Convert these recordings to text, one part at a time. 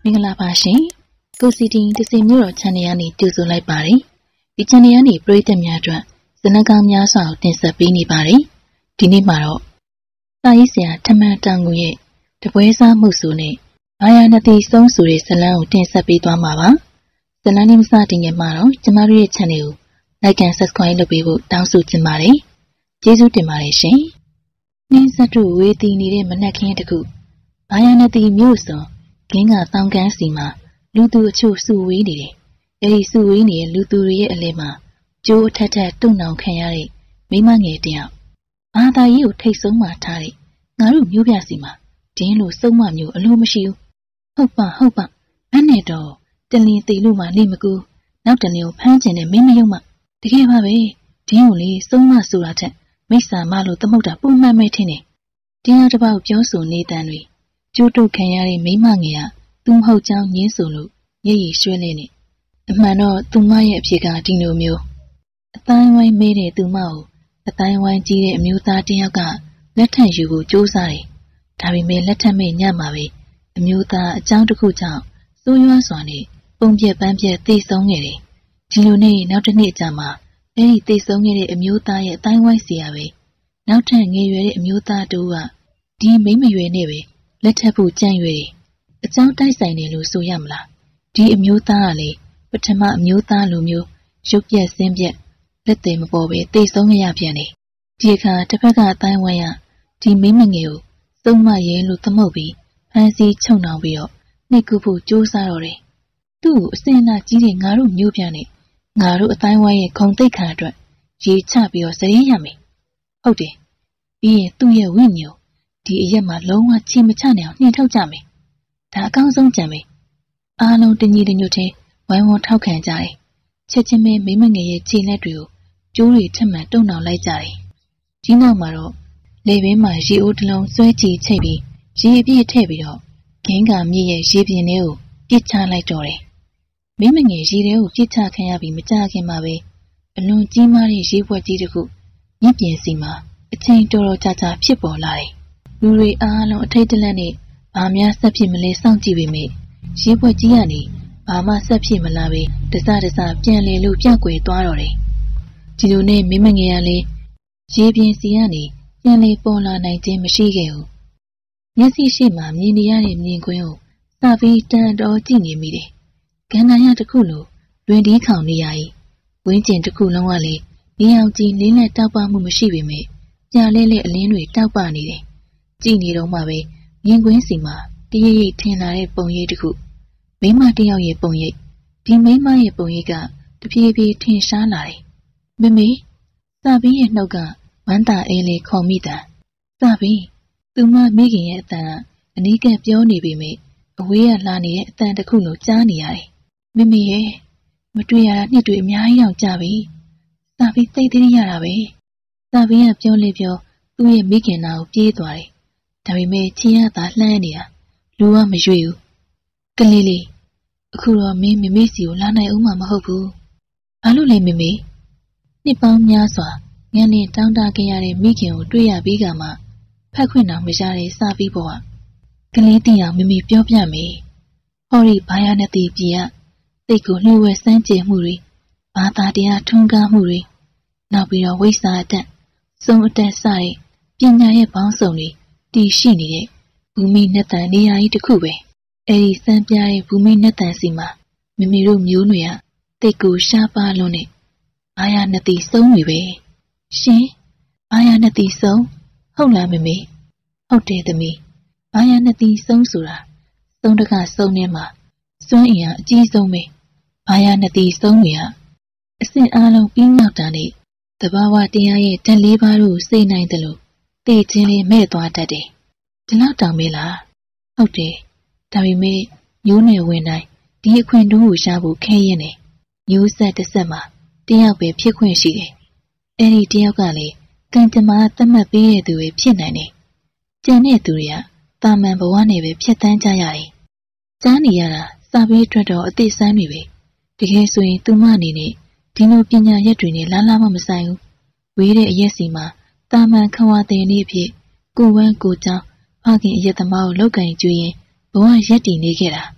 င်္ဂလာပါရှင်ကိုစီတီတစီမျိုးတော် channel ကနေကြိုဆိုလိုက်ပါတယ်ဒီ channel ကနေပရိသတ်များအတွက်ဇာတ်ကောင်များစွာကိုတင်ဆက်ပေးနေပါတယ်ဒီနေ့မှာတော့စာရေးဆရာထမန်တောင်ကိုရဲ့တပွဲစားမှုဆိုနဲ့ဘာယာနတိဆုံးဆိုတဲ့ဇာတ်လမ်းကိုတင်ဆက်ပေးသွားမှာပါဇာတ်လမ်းလေးမစတင်ခင်မှာတော့ကျမတို့ရဲ့ channel ကို like and subscribe လုပ်ပေးဖို့တောင်းဆိုချင်ပါတယ်ကျေးဇူးတင်ပါတယ်ရှင်နှင်းဆက်တို့ဝေးတည်နေတဲ့မနက်ခင်းတစ်ခုဘာယာနတိမြို့စွန်ဂင်းကတောင်ကန်းစီမှာလူသူအချို့စုဝေးနေတယ်။အဲဒီစုဝေးနေတဲ့လူသူတွေရဲ့အလဲမှာကျိုးအထက်ထက်တုံနောင်ခံရတဲ့မိမငယ်တယောက်ဘာသာရေးကိုထိတ်ဆုံးမှထားတဲ့ငါတို့မျိုးပြစီမှာဒင်းလို့စုံမမျိုးအလိုမရှိဘူး။ဟုတ်ပါအဲ့နဲ့တော့တလင်းသေးလို့မှနေမကူနောက်တလင်းကိုဖမ်းကျင်တဲ့မင်းမယုံမှတကယ်ပါပဲဒင်းကိုလေစုံမဆိုတာထက်မိစ္ဆာမလို့သမုတ်တာပုံမှန်ပဲထင်တယ်။တင်းရောက်တစ်ပေါက်ပြောဆိုနေတန်တွေကျိုးတုတ်ခံရတဲ့မိမငယ်ကသူမဟုတ်ကြောင်းညင်းဆိုလို့ရည်ရည်ရွှဲနေနေအမှန်တော့သူမရဲ့အဖြစ်ကဒီလိုမျိုးအတိုင်းဝိုင်းမဲတဲ့သူမကိုအတိုင်းဝိုင်းကြီးတဲ့အမျိုးသားတစ်ယောက်ကလက်ထပ်ယူဖို့ကြိုးစားတယ်ဒါပေမဲ့လက်ထပ်မဲ့ညမှာပဲအမျိုးသားအကြောင်းတစ်ခုကြောင့်စိုးရွားစွာနဲ့ပုံပြက်ပန်းပြက်သိဆုံးခဲ့တယ်ဒီလိုနဲ့နောက်တစ်နေ့ကြာမှာအဲဒီသိဆုံးခဲ့တဲ့အမျိုးသားရဲ့အတိုင်းဝိုင်းစီရပဲနောက်ထပ်ငယ်ရွယ်တဲ့အမျိုးသားတူကဒီမိမရွယ်နဲ့ပဲလက်ထပ်ဖို့ကြံ့ရွယ်တယ်အကြောင်းတိုက်ဆိုင်တယ်လို့ဆိုရမလားဒီအမျိုးသားကလေပထမအမျိုးသားလိုမျိုးရုပ်ပြက်ဆင်းပြက်လက်သေးမပေါ်ပဲတိတ်ဆုံးရပြန်တယ်ဒီအခါတစ်ဖက်ကအတိုင်းဝိုင်းကဒီမိမငယ်ကိုသုံးမရဲလို့သမုတ်ပြီးဖမ်းဆီးချုံနှောင်ပြီးတော့နှိပ်ကူဖို့ကြိုးစားတော့တယ်သူ့ကိုအစင်နာကြီးတဲ့ငါတို့မျိုးပြန်နဲ့ငါတို့အတိုင်းဝိုင်းရဲ့ခုံတိတ်ခါအတွက်ရေချပြီးတော့စရင်ရမယ်ဟုတ်တယ်ပြီးရင်သူ့ရဲ့ဝိညာဉ်ဒီအရက်မှာလုံးဝချီမချနိုင်အောင်နှင်ထုတ်ကြမယ်ဒါအကောင်းဆုံးကြံပဲအားလုံးတညီတညွတ်ချင်းဝိုင်းဝန်းထောက်ခံကြတယ်ချက်ချင်းပဲမိမငယ်ရဲ့ခြေလက်တွေကိုကျိုးတွေထက်မှန်တုံနှောင်လိုက်ကြတယ်ဒီနောက်မှာတော့လေပင်မှာရေအိုးတစ်လုံးဆွဲချီချိတ်ပြီးရေအပြည့်ထည့်ပြီးတော့ဂင်းကမြစ်ရဲ့ရေပြင်ထဲကိုပြစ်ချလိုက်တော့တယ်မိမငယ်ရေထဲကိုပြစ်ချခံရပြီးမကြခင်မှာပဲအလွန်ကြီးမားတဲ့ရေပွက်ကြီးတစ်ခုမြစ်ပြင်စီမှာအချိန်တော်တော်ကြာကြာဖြစ်ပေါ်လာတယ်လူတွေအားလုံးအထိတ်တလန့်နဲ့ဘာများဆက်ဖြစ်မလဲစောင့်ကြည့်ပေမယ့်ရေပွက်ကြီးကနေဘာမှဆက်ဖြစ်မလာပဲတစပြန်လေလို့ပြောက်ကွယ်သွားတော့တယ်ဒီလိုနဲ့မိမငယ်ကလည်းရေပြင်စီကနေပြန်လေပေါ်လာနိုင်ခြင်းမရှိခဲ့ဘူးမျက်စိရှိမှမြင်နေရတဲ့မြင်ကွင်းကိုစပြီးတန်တော်ကြည့်နေမိတယ်ကန္နာရတစ်ခုလိုလွင်ဒီခေါင်နေရ၏ဝင်းကျင်တစ်ခုလုံးကလည်းနေအောင်ကြည့်လင်းလက်တောက်ပမှုမရှိပေမယ့်ပြလဲလဲအလင်းတွေတောက်ပနေတယ်ကြည့်နေတော့မှပဲမြင်ကွင်းစီမှာတရိပ်ရိပ်ထင်လာတဲ့ပုံရိပ်တစ်ခုမိမတစ်ယောက်ရဲ့ပုံရိပ်ဒီမိမရဲ့ပုံရိပ်ကတဖြည်းဖြည်းထင်ရှားလာတယ်မမေစပင်းရဲ့နှုတ်ကဝမ်းသာအေးလေးခေါ်မိတာစပင်းသူမမိခင်ရဲ့အတန်ကအနီးကပ်ပြောနေပေမယ့်အဝေးကလာနေတဲ့အတန်တစ်ခုလိုကြားနေရတယ်မမေရဲ့မတွေ့ရတာနှစ်တွေအများကြီးတောင်ကြာပြီစပင်းသိသိရတာပဲစပင်းကပြောလေပြောသူ့ရဲ့မိခင်နာကိုပြေးသွားတယ်ဒါပေမဲ့ချင်းရသာလှမ်းနေတာလူကမရွေ့ဘူးကလေးလေးအခုတော့မင်းမမေစီကိုလာနိုင်ဦးမှာမဟုတ်ဘူးဘာလို့လဲမမေနှစ်ပေါင်းများစွာငန်းနဲ့တောင်းတခဲ့ရတဲ့မိခင်ကိုတွေ့ရပြီးကမှဖက်ခွင့်တော်မရတဲ့စပြီးပေါ်ကလေးတင်အောင်မမေပြောပြမယ်ဟောဒီဘာယာနဲ့တီပြည်ကစိတ်ကိုနှိုးဝဲစမ်းကြယ်မှုတွေဘာသာတရားထွန်းကားမှုတွေနောက်ပြီးတော့ဝိစာအတက်စုံအတက်စတဲ့ပညာရဲ့ဘောင်းစုံတွေတည်ရှိနေတဲ့ဘူမိနတ်တန်နေရာကြီးတစ်ခုပဲအဲဒီစံပြတဲ့ဘူမိနတ်တန်စီမှာမမေတို့မျိုးနွယ်ကတိတ်ကိုရှားပါလွန်းနေဘာယာနတိဆုံးတွေပဲရှင်ဘာယာနတိဆုံးဟုတ်လားမမေဟုတ်တယ်သမီးဘာယာနတိဆုံးဆိုတာသုံးတကဆုံးထဲမှာစွမ်းအင်ကအကြီးဆုံးပဲဘာယာနတိဆုံးတွေကအဆင့်အားလုံးပြီးမြောက်တာနဲ့တဘာဝတရားရဲ့ဓာတ်လေးပါးတို့စိတ်နိုင်တယ်လို့သိချင်းလေးမဲ့သွားတတ်တယ်ဒီလောက်တောင်မေးလားဟုတ်တယ်ဒါပေမဲ့မျိုးနယ်ဝင်တိုင်းဒီအခွင့်အရေးကိုရဖို့ခဲရင်တယ်မျိုးဆက်တစ်ဆက်မှာတယောက်ပဲဖြစ်ခွင့်ရှိတယ်အဲ့ဒီတယောက်ကလေကံကြမ္မာသတ်မှတ်ပေးတဲ့သူပဲဖြစ်နိုင်တယ်ကျန်တဲ့သူတွေကတာမန်ဘဝနဲ့ပဲဖြတ်သန်းကြရတယ်ကြားနေရတာစာပေအတွက်တော့အသေးစမ်းတွေပဲတကယ်ဆိုရင်သူမအနေနဲ့ဒီလိုပညာရက်တွေနဲ့လားလားမဆိုင်ဘူးဝေးတဲ့အရက်စီမှာတာမန်ခဝါတဲ့နေ့အဖြစ်ကိုဝမ်းကိုကြောင်းဖခင်အရက်သမားကိုလောက်ကင်ကျွေးရင်ဘဝရက်တည်နေခဲ့တာ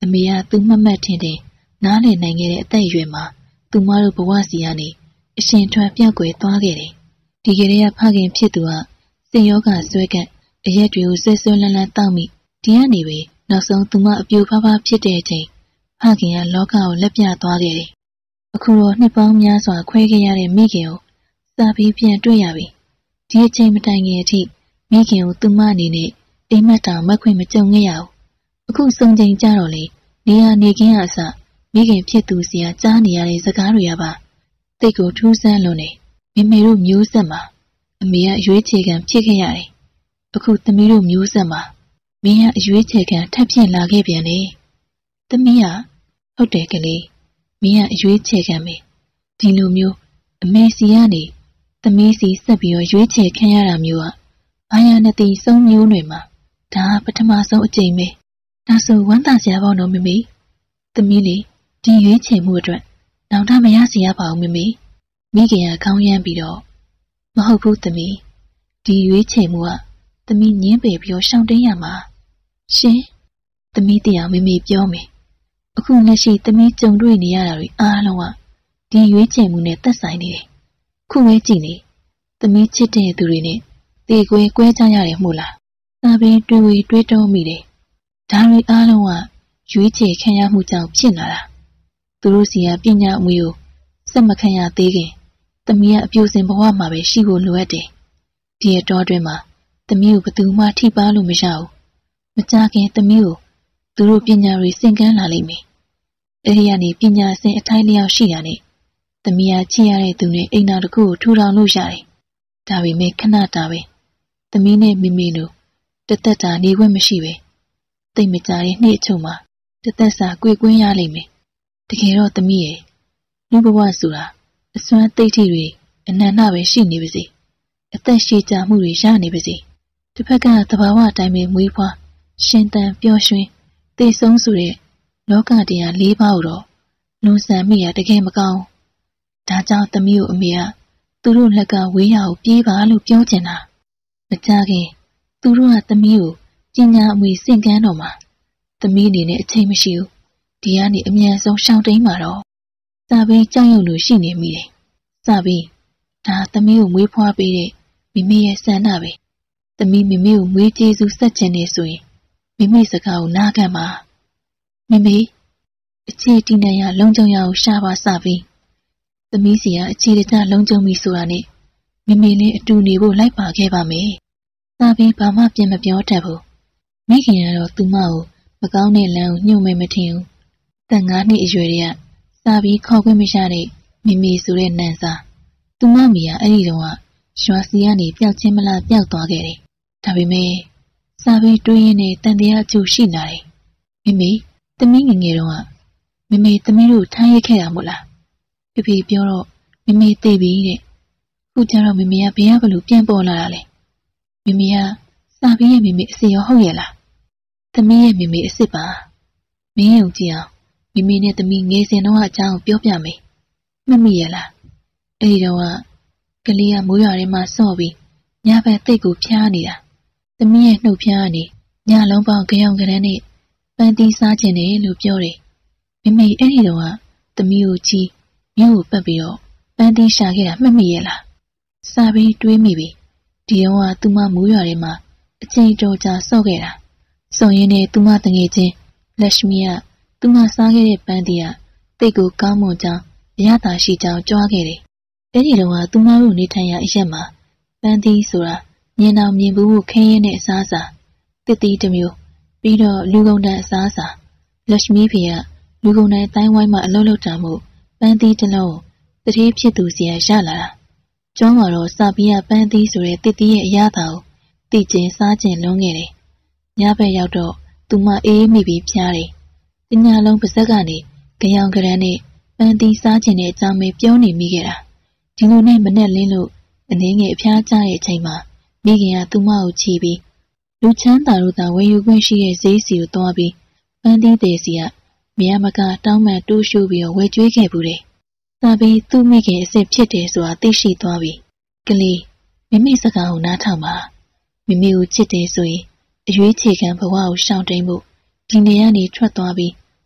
အမေကသူ့မှတ်ထင်တယ်နားလည်နိုင်ခဲ့တဲ့အသက်အရွယ်မှာသူမတို့ဘဝစီကနေအရှင်ထွက်ပြောက်ကွယ်သွားခဲ့တယ်။ဒီကလေးကဖခင်ဖြစ်သူကစိတ်ယောဂဆွဲကပ်အရက်တွေကိုဆွဲဆွဲလန်းလန်းတောက်မိဒီကနေပဲနောက်ဆုံးသူမအပြိုဖားဖားဖြစ်တဲ့အချိန်ဖခင်ကလောကကိုလက်ပြသွားခဲ့တယ်။အခုတော့နှစ်ပေါင်းများစွာခွဲခဲ့ရတဲ့မိခင်ကိုစာပြီးပြန်တွေ့ရပြီ။ဒီအချိန်မတိုင်ခင်အထိမိခင်ကိုသူမအနေနဲ့အိမ်မက်တောင်မက်ခွင့်မကြုံခဲ့ရဘူး။အခုစုံချိန်ကြတော့လေနေရနေခင်းအစမိခင်ဖြစ်သူစီကကြားနေရတဲ့စကားတွေကပါတိတ်ကိုထူးဆန်းလွန်နေမိမိတို့မျိုးဆက်မှာအမေကရွေးချယ်ခံဖြစ်ခဲ့ရတယ်။အခုသမီးတို့မျိုးဆက်မှာမင်းကအရွေးချယ်ခံထပ်ဖြစ်လာခဲ့ပြန်တယ်။သမီးကဟုတ်တယ်ကလေးမင်းကအရွေးချယ်ခံပဲဒီလိုမျိုးအမေစီကနေသမီးစီဆက်ပြီးတော့ရွေးချယ်ခံရတာမျိုးကဘာယာနဲ့တီစုံမျိုးတွေမှာဒါပထမဆုံးအကြိမ်ပဲဒါဆိုဝမ်းသာစရာပေါ့နော်မမေသမီးလေးဒီရွေးချယ်မှုအတွက်နောင်တမရစီရပါဘူးမမေမိခင်ကခေါင်းရမ်းပြီးတော့မဟုတ်ဘူးသမီးဒီရွေးချယ်မှုကသမီးညင်းပယ်ပြီးတော့ရှောင်တင်းရမှာရှင်သမီးတရားမမေပြောမယ်အခုလက်ရှိသမီးကြုံတွေ့နေရတာတွေအားလုံးကဒီရွေးချယ်မှုနဲ့သက်ဆိုင်နေတယ်ခုပဲကြည့်နေသမီးချစ်တဲ့သူတွေနဲ့တေကွဲကွဲကြရတယ်မို့လားဒါပင်တွေးတွေးတောမိတယ်ဒါတွေအားလုံးကရွေးချယ်ခံရမှုကြောင့်ဖြစ်လာတာသူတို့စီကပညာအမွေကိုစက်မခံရသေးခင်သမီးကအပြိုစင်ဘဝမှာပဲရှိဖို့လိုအပ်တယ်ဒီအတော်တွင်မှာသမီးကိုဘယ်သူမှထိပါလို့မရဘူးမကြခင်သမီးကိုသူတို့ပညာတွေစင်ကန်းလာလိမ့်မယ်အဲဒီကနေပညာစင်အထိုင်းလျောက်ရှိတာနဲ့သမီးကချစ်ရတဲ့သူနဲ့အိမ်တော်တစ်ခုကိုထူထောင်လို့ရတယ်ဒါပေမဲ့ခဏတာပဲသမီးနဲ့မိမိတို့တသက်တာနေခွင့်မရှိပဲတိတ်မကြတဲ့နေ့အချုံမှာတသက်စာကြွေကွင်းရလိမ့်မယ်တကယ်တော့သမီးရဲ့လူဘဝဆိုတာအစွမ်းသိတိတွေအနန္တပဲရှိနေပါစေအသက်ရှည်ကြာမှုတွေရနေပါစေတစ်ဖက်ကသဘာဝအတိုင်းပဲမွေးဖွားရှင်သန်ပျော်ရွှင်သိဆုံးဆိုတဲ့လောကတရား၄ပါးကိုတော့လွန်ဆန်မိရတကယ်မကောင်းဒါကြောင့်သမီးကိုအမေကသူတို့လက်ကဝေးရကိုပြေးပါလို့ပြောချင်တာမကြခင်သူတို့ကသမီးကိုပညာအမွေစင့်ကမ်းတော်မှာသမီးအနေနဲ့အချိန်မရှိဘူးဒီကနေအမြန်ဆုံးရှောင်တိန်မှာတော့စာပြီးကြောက်ရွံ့လို့ရှိနေမိတယ်စာပြီးဒါသမီးကိုမွေးဖွားပေးတဲ့မိမိရဲ့ဆန္ဒပဲသမီးမိမိကိုမွေးကျေးဇူးဆက်ခြင်းနေဆိုရင်မိမိစကားကိုနားခံပါမိမိအခြေတည်နေရလုံခြုံရကိုရှာပါစပြီးသမီးစီကအခြေတကျလုံခြုံပြီဆိုတာနဲ့မိမိလည်းအတူနေဖို့လိုက်ပါခဲ့ပါမယ်စာပြီးဘာမှပြန်မပြောတတ်ဘူးမိခင်ကတော့သူမကိုမကောင်းတဲ့လမ်းကိုညှို့မဲမထင်ဘူး15နှစ်အရွယ်တည်းကစာပြီးခေါ်ခွင့်မရတဲ့မိမိဆိုတဲ့နန်းစာသူမမိကအဲ့ဒီတော့ရွာစီကနေပျောက်ချင်းမလားပျောက်သွားခဲ့တယ်ဒါပေမဲ့စာပြီးတွေးရင်းနဲ့တန်တရားအကျိုးရှိလာတယ်မိမိသမီးငယ်ငယ်တော့မိမိသမီးတို့ထားရခဲ့တာမို့လားဖေဖေပြောတော့မိမိသိပြီတဲ့ခုကျတော့မိမိကဘယ်ဘလို့ပြန်ပေါ်လာတာလဲမိမိကစာပြီးရဲ့မိမိအစ်ရောဟုတ်ရဲ့လားသမီးရဲ့မိမိအစ်စ်ပါမင်းယုံကြည်အောင်မိမိနဲ့သမီးငယ်စဉ်တော့အကြောင်းပြောပြမယ်မမိရဲ့လားအဲ့ဒီတော့ကလေးကမိုးရွာထဲမှာဆော့ပြီးညဘက်တိတ်ကိုဖျားနေတာသမီးရဲ့နှုတ်ဖျားကနေညလုံးပေါင်းကြောင်ကြမ်းနဲ့ပန်းသီးစားခြင်းနဲ့လို့ပြောတယ်မိမိအဲ့ဒီတော့သမီးကိုကြီးမြို့ကိုပတ်ပြီးတော့ပန်းသီးရှာခဲ့တာမှတ်မိရဲ့လားစာပြီးတွေးမိပြီဒီတော့သူမမိုးရွာထဲမှာအချိန်တော်ကြာဆော့ခဲ့တာဆော့ရင်းနဲ့သူမတငယ်ချင်းလက်ရှမီကသူမစားခဲ့တဲ့ပန်းသီးကတိတ်ကိုကောင်းမွန်ကြောင်းအရသာရှိကြောင်းကြွားခဲ့တယ်အဲ့ဒီတော့သူမတို့နေထိုင်ရာအရက်မှာပန်းသီးဆိုတာမြင်အောင်မြင်ဘူးခင်းရင်းနဲ့အစားအစာတစ်တီးတစ်မျိုးပြီးတော့လူကုန်တန်းအစားအစာလက်ရှမီဖေကလူကုန်တန်းတိုင်းဝိုင်းမှာအလုပ်လုပ်တာမို့ပန်းသီးတစ်လုံးတတိဖြစ်သူစီရလာတာကျောင်းမှာတော့စာပီးကပန်းသီးဆိုတဲ့တစ်တီးရဲ့အရသာကိုသိကျင်စားကျင်လွန်းခဲ့တယ်ညဘက်ရောက်တော့သူမအေးမိပြီးဖျားတယ်ပညာလုံးပါဇက်ကနေကြောင်ကြမ်းနဲ့ပန်းသီးစားကျင်တဲ့အကြောင်းပဲပြောနေမိခဲ့တာဒီလိုနဲ့မနဲ့လင်းလို့အနေငယ်အဖျားကျတဲ့အချိန်မှာမိခင်ကသူမကိုချီပြီးလူချမ်းသာတို့သာဝယ်ယူခွင့်ရှိတဲ့ဈေးစီကိုသွားပြီးပန်းသီးတဲ့စီကမရမကတောင်းပန်တိုးရှိုးပြီးဝယ်ကျွေးခဲ့ဘူးတယ်။သာပြီးသူ့မိခင်အစ်စ်ဖြစ်တယ်ဆိုတာသိရှိသွားပြီ။ကလေးမိမိစကားကိုနားထောင်ပါမိမိကိုချစ်တယ်ဆိုရင်အရွေးချယ်ခံဘဝကိုရှောင်တိန်ဖို့ဒီနေရာနေထွက်သွားပြီး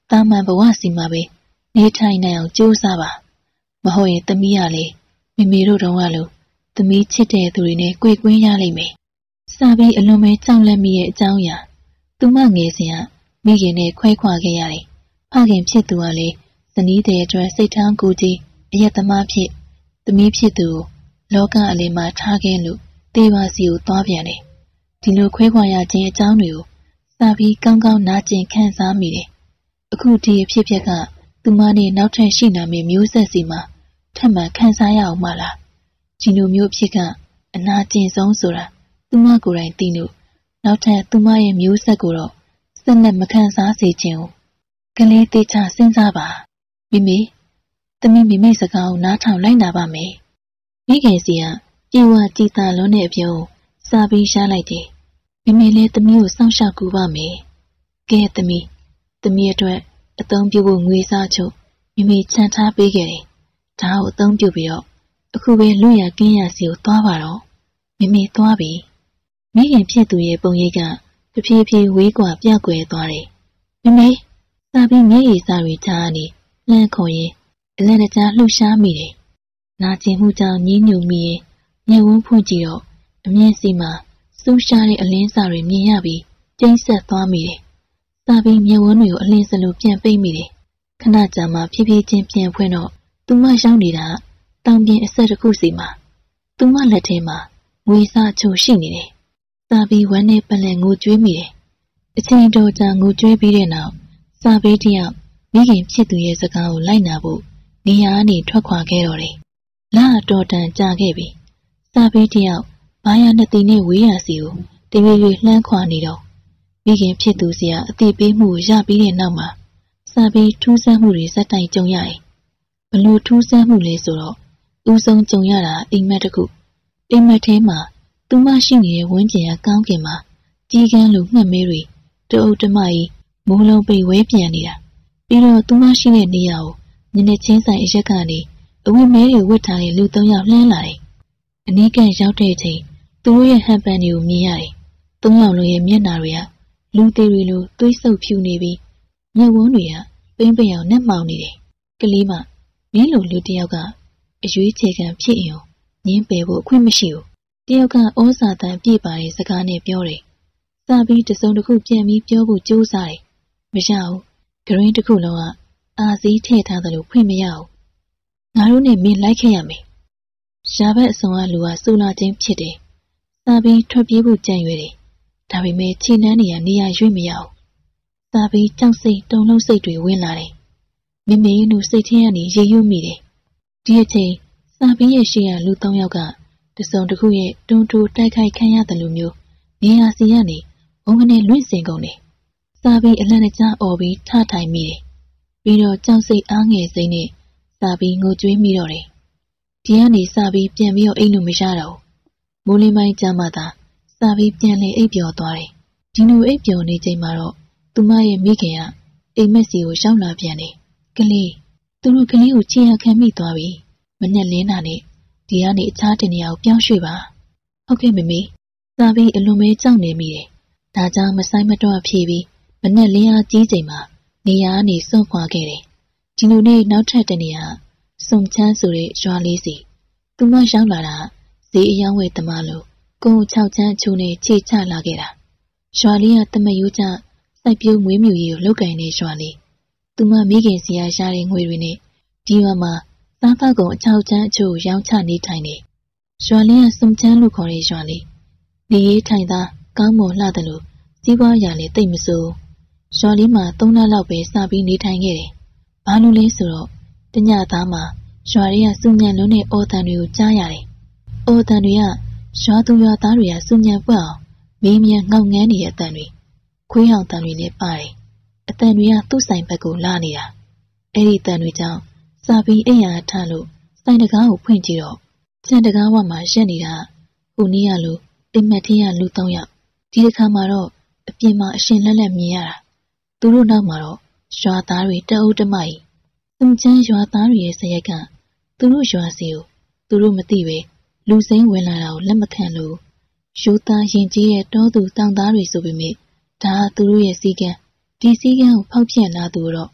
တာမန်ဘဝစီမှာပဲနေထိုင်နိုင်အောင်ကြိုးစားပါမဟုတ်ရင်သမီးရလေမိမိတို့တော့ကလို့သမီးချစ်တဲ့သူတွေနဲ့ကြွေကွင်းရလိမ့်မယ်စပြီးအလွန်ပဲကြောက်လန့်မိရဲ့အကြောင်းအရာသူမငယ်စဉ်ကမိခင်နဲ့ခွဲခွာခဲ့ရတယ်ဖခင်ဖြစ်သူကလည်းဇနီးတဲ့အတွက်စိတ်ထောင်းကိုကြီးအယက်သမားဖြစ်သမီးဖြစ်သူကိုလောကအလယ်မှာထားခဲ့လို့တေးပါစီကိုသွားပြန်တယ်ဒီလိုခွဲခွာရခြင်းအကြောင်းတွေကိုစပြီးကောင်းကောင်းနားကျင်ခံစားမိတယ်အခုဒီအဖြစ်အပျက်ကသူမနဲ့နောက်ထပ်ရှိနေမယ့်မျိုးဆက်စီမှာထပ်မံခံစားရအောင်မလားဒီလိုမျိုးဖြစ်ကအနာကျင်ဆုံးဆိုတာသူမကိုယ်တိုင်သိလို့နောက်ထပ်သူမရဲ့မျိုးဆက်ကိုတော့ဆက်နဲ့မခံစားစေခြင်းကိုကလေးသေးချစဉ်းစားပါမိမိသမီးမိမိစကားကိုနားထောင်လိုက်နာပါမယ်မိခင်စီကပြေဝကြည်သာလွန်းတဲ့အပြုံးစာပြီးရှားလိုက်တယ်မိမိလည်းသမီးကိုစောင့်ရှောက်ကူပါမယ်ကဲသမီးအတွက်အသုံးပြုဖို့ငွေစားချုပ်မိမိချန်ထားပေးခဲ့တယ်ဒါကိုအသုံးပြုပြီးတော့အခုပဲလွတ်ရကင်းရစီကိုသွားပါတော့မိမိသွားပြီမိခင်ဖြစ်သူရဲ့ပုံရိပ်ကတဖြည်းဖြည်းဝေးကွာပြောက်ကွယ်သွားတယ်မိမိစာပြီးမျက်ရည်စာတွေချားနေလှမ်းခေါ်ရင်အလန့်တကြားလှူရှားမိတယ်နာကျင်မှုကြောင့်ညှိညူမိရင်မျက်ဝန်းဖွင့်ကြည့်တော့အမျက်စီမှာစူးရှားတဲ့အလင်းစာတွေမြင်ရပြီးကျိန်းဆက်သွားမိတယ်စာပြီးမျက်ဝန်းတွေကိုအလင်းစလိုပြန်ပိတ်မိတယ်ခဏကြာမှဖြည်းဖြည်းချင်းပြန်ဖွင့်တော့သူမရောက်နေတာတောင်ပြင်အဆက်တစ်ခုစီမှာသူမလက်ထဲမှာငွေစာချိုရှိနေတယ်စာပြီးဝမ်းနဲ့ပလန်ငိုကြွေးမိတယ်အချိန်တော်ကြာငိုကြွေးပြီးတဲ့နောက်စာပေးတယောက်မိခင်ဖြစ်သူရဲ့စကားကိုလိုက်နာဖို့နေရာကနေထွက်ခွာခဲ့တော့တယ်လအတော်တန်ကြာခဲ့ပြီစာပေးတယောက်ဘာရနှစ်သိနဲ့ဝေးရစီကိုတရွေ့ရွေ့လှမ်းခွာနေတော့မိခင်ဖြစ်သူစီကအသိပေးမှုရပြီးတဲ့နောက်မှာစာပေးထူးဆန်းမှုတွေစက်တိုင်ကြုံရတယ်ဘလို့ထူးဆန်းမှုလဲဆိုတော့ဦးဆုံးကြုံရတာအိမ်မက်တစ်ခုအိမ်မက်ထဲမှာသူမရှိနေတဲ့ဝန်းကျင်ကကောင်းကင်မှာကြီးကန်းလိုငှက်မဲတွေတအုပ်တမကြီးမိုးလုံးပိတ်ဝဲပြန်နေတာပြီးတော့သူမရှိတဲ့နေရာကိုညနေချင်းဆိုင်အရက်ကနေအဝတ်မဲတွေဝတ်ထားတဲ့လူ၃ယောက်လှမ်းလာတယ်အနီးကရောက်တဲ့အချိန်သူတို့ရဲ့ဟန်ပန်တွေကိုမြင်ရတယ်၃ယောက်လုံးရဲ့မျက်နှာတွေကလူသေးတွေလိုသွေးဆုပ်ဖြူနေပြီးမျက်ဝန်းတွေကပိမ့်ပိန်အောင်နဲ့မှောင်နေတယ်ကလေးမမင်းလိုလူတစ်ယောက်ကအရွေးချယ်ခံဖြစ်ရင်ငင်းပယ်ဖို့အခွင့်မရှိဘူးတယောက်ကဩဇာတန်ပြည့်ပါတဲ့စကားနဲ့ပြောတယ်စပြီးတစုံတစ်ခုပြန်ပြီးပြောဖို့ကြိုးစားတယ်မရဘူးဂရင်းတစ်ခုလုံးကအာစည်းထည့်ထားတယ်လို့ဖွင့်မရဘူးငါတို့နဲ့မင်းလိုက်ခဲ့ရမယ်ရှားဘက်အစုံကလူကစူလာချင်းဖြစ်တယ်စပြီးထွက်ပြေးဖို့ကြံ့ရွယ်တယ်ဒါပေမဲ့ခြေနှမ်းနေရာရွေ့မရဘူးစပြီးကြောက်စိတ်တုန်လှုပ်စိတ်တွေဝင်လာတယ်မမေတို့စိတ်ထဲကနေရေရွတ်မိတယ်ဒီအချိန်စပြီးရဲ့ရှေ့ကလူ၃ယောက်ကတစုံတစ်ခုရဲ့တွန်းတိုးတိုက်ခိုက်ခံရတယ်လို့မျိုးနေရာစီကနေဘုံကနေလွင့်စင်ကုန်တယ်စာပြီးအလန့်တကြားអော်ပြီးထထိုင်မိတယ်ပြီးတော့ကြောက်စိတ်အားငယ်စိမ့်နဲ့စာပြီးငိုကြွေးမိတော့တယ်ဒီကနေစာပြီးပြန်ပြီးတော့အိမ်လို့မရတော့ဘူးမိုးလင်းပိုင်းကျမှသာစာပြီးပြန်လေအိပ်ပျော်သွားတယ်ဒီလိုအိပ်ပျော်နေချိန်မှာတော့သူမရဲ့မိခင်ကအိမ်မက်စီကိုရောက်လာပြန်တယ်ကလေးသူတို့ကလေးကိုချီရခံမိသွားပြီမနဲ့လင်းတာနဲ့ဒီကနေအခြားတင်နေရာကိုပြောင်းရွှေ့ပါဟုတ်ကဲ့မမေစာပြီးအလွန်ပဲကြောက်နေမိတယ်ဒါကြောင့်မဆိုင်မတော့ဖြေပြီးမနဲ့လင်းအားကြီးချိန်မှာနေရာကနေစွန့်ခွာခဲ့တယ်ဒီလိုနဲ့နောက်ထပ်တနေရာစုံချမ်းဆိုတဲ့ရွာလေးစီသူမရောက်လာတာဈေးအယောင်းဝယ်သမားလို့ကုန်း6ချမ်းအချိုးနဲ့ခြေချလာခဲ့တာရွာလေးကတမယိုးကျစိုက်ပျိုးမွေးမြူရေးကိုလုပ်ကင်နေရွာလေးသူမမိခင်စီရရတဲ့ငွေတွေနဲ့ဒီရွာမှာစားသောက်ကုန်အချောက်ချမ်းအချို့ရောင်းချနေထိုင်နေရွာလေးကစုံချမ်းလို့ခေါ်တဲ့ရွာလေးနေရေးထိုင်သားကောင်းမွန်လှတယ်လို့စီးပွားရာလည်းတိတ်မစိုးရွာလေးမှာ3လလောက်ပဲစပြီးနေထိုင်ခဲ့တယ်ဘာလို့လဲဆိုတော့တညသားမှာရွာတွေကစုညံလုံးနဲ့အော်တန်တွေကိုကြားရတယ်အော်တန်တွေကရွာသူရွာသားတွေကစုညံပွက်အောင်မင်းမြန်ငေါငန်းနေတဲ့အတန်တွေခွေးဟောင်တန်တွေလည်းပါတယ်အတန်တွေကသူ့ဆိုင်ဘက်ကိုလာနေတာအဲ့ဒီတန်တွေကြောင့်စာပြီးအိမ်ယာထလို့ဆိုင်တကားကိုဖွင့်ကြည့်တော့ခြံတကားဝမှာရက်နေတာဟိုနေ့ကလိုအိမ်မက်ထင်းကလူ3ယောက်ဒီတစ်ခါမှာတော့အပြင်မှာအရှင်လက်လက်မြင်ရတာသူတို့နောက်မှာတော့ရွာသားတွေတအုပ်တမကြီးစုံချမ်းရွာသားတွေရဲ့စရိုက်ကသူတို့ရွာစီကိုသူတို့မသိပဲလူစိမ်းဝင်လာတာကိုလက်မခံလို့ရိုးသားရင်ကြီးတဲ့တောသူတောင်သားတွေဆိုပေမဲ့ဒါကသူတို့ရဲ့စီကံဒီစီကံကိုဖောက်ဖျက်လာသူတော့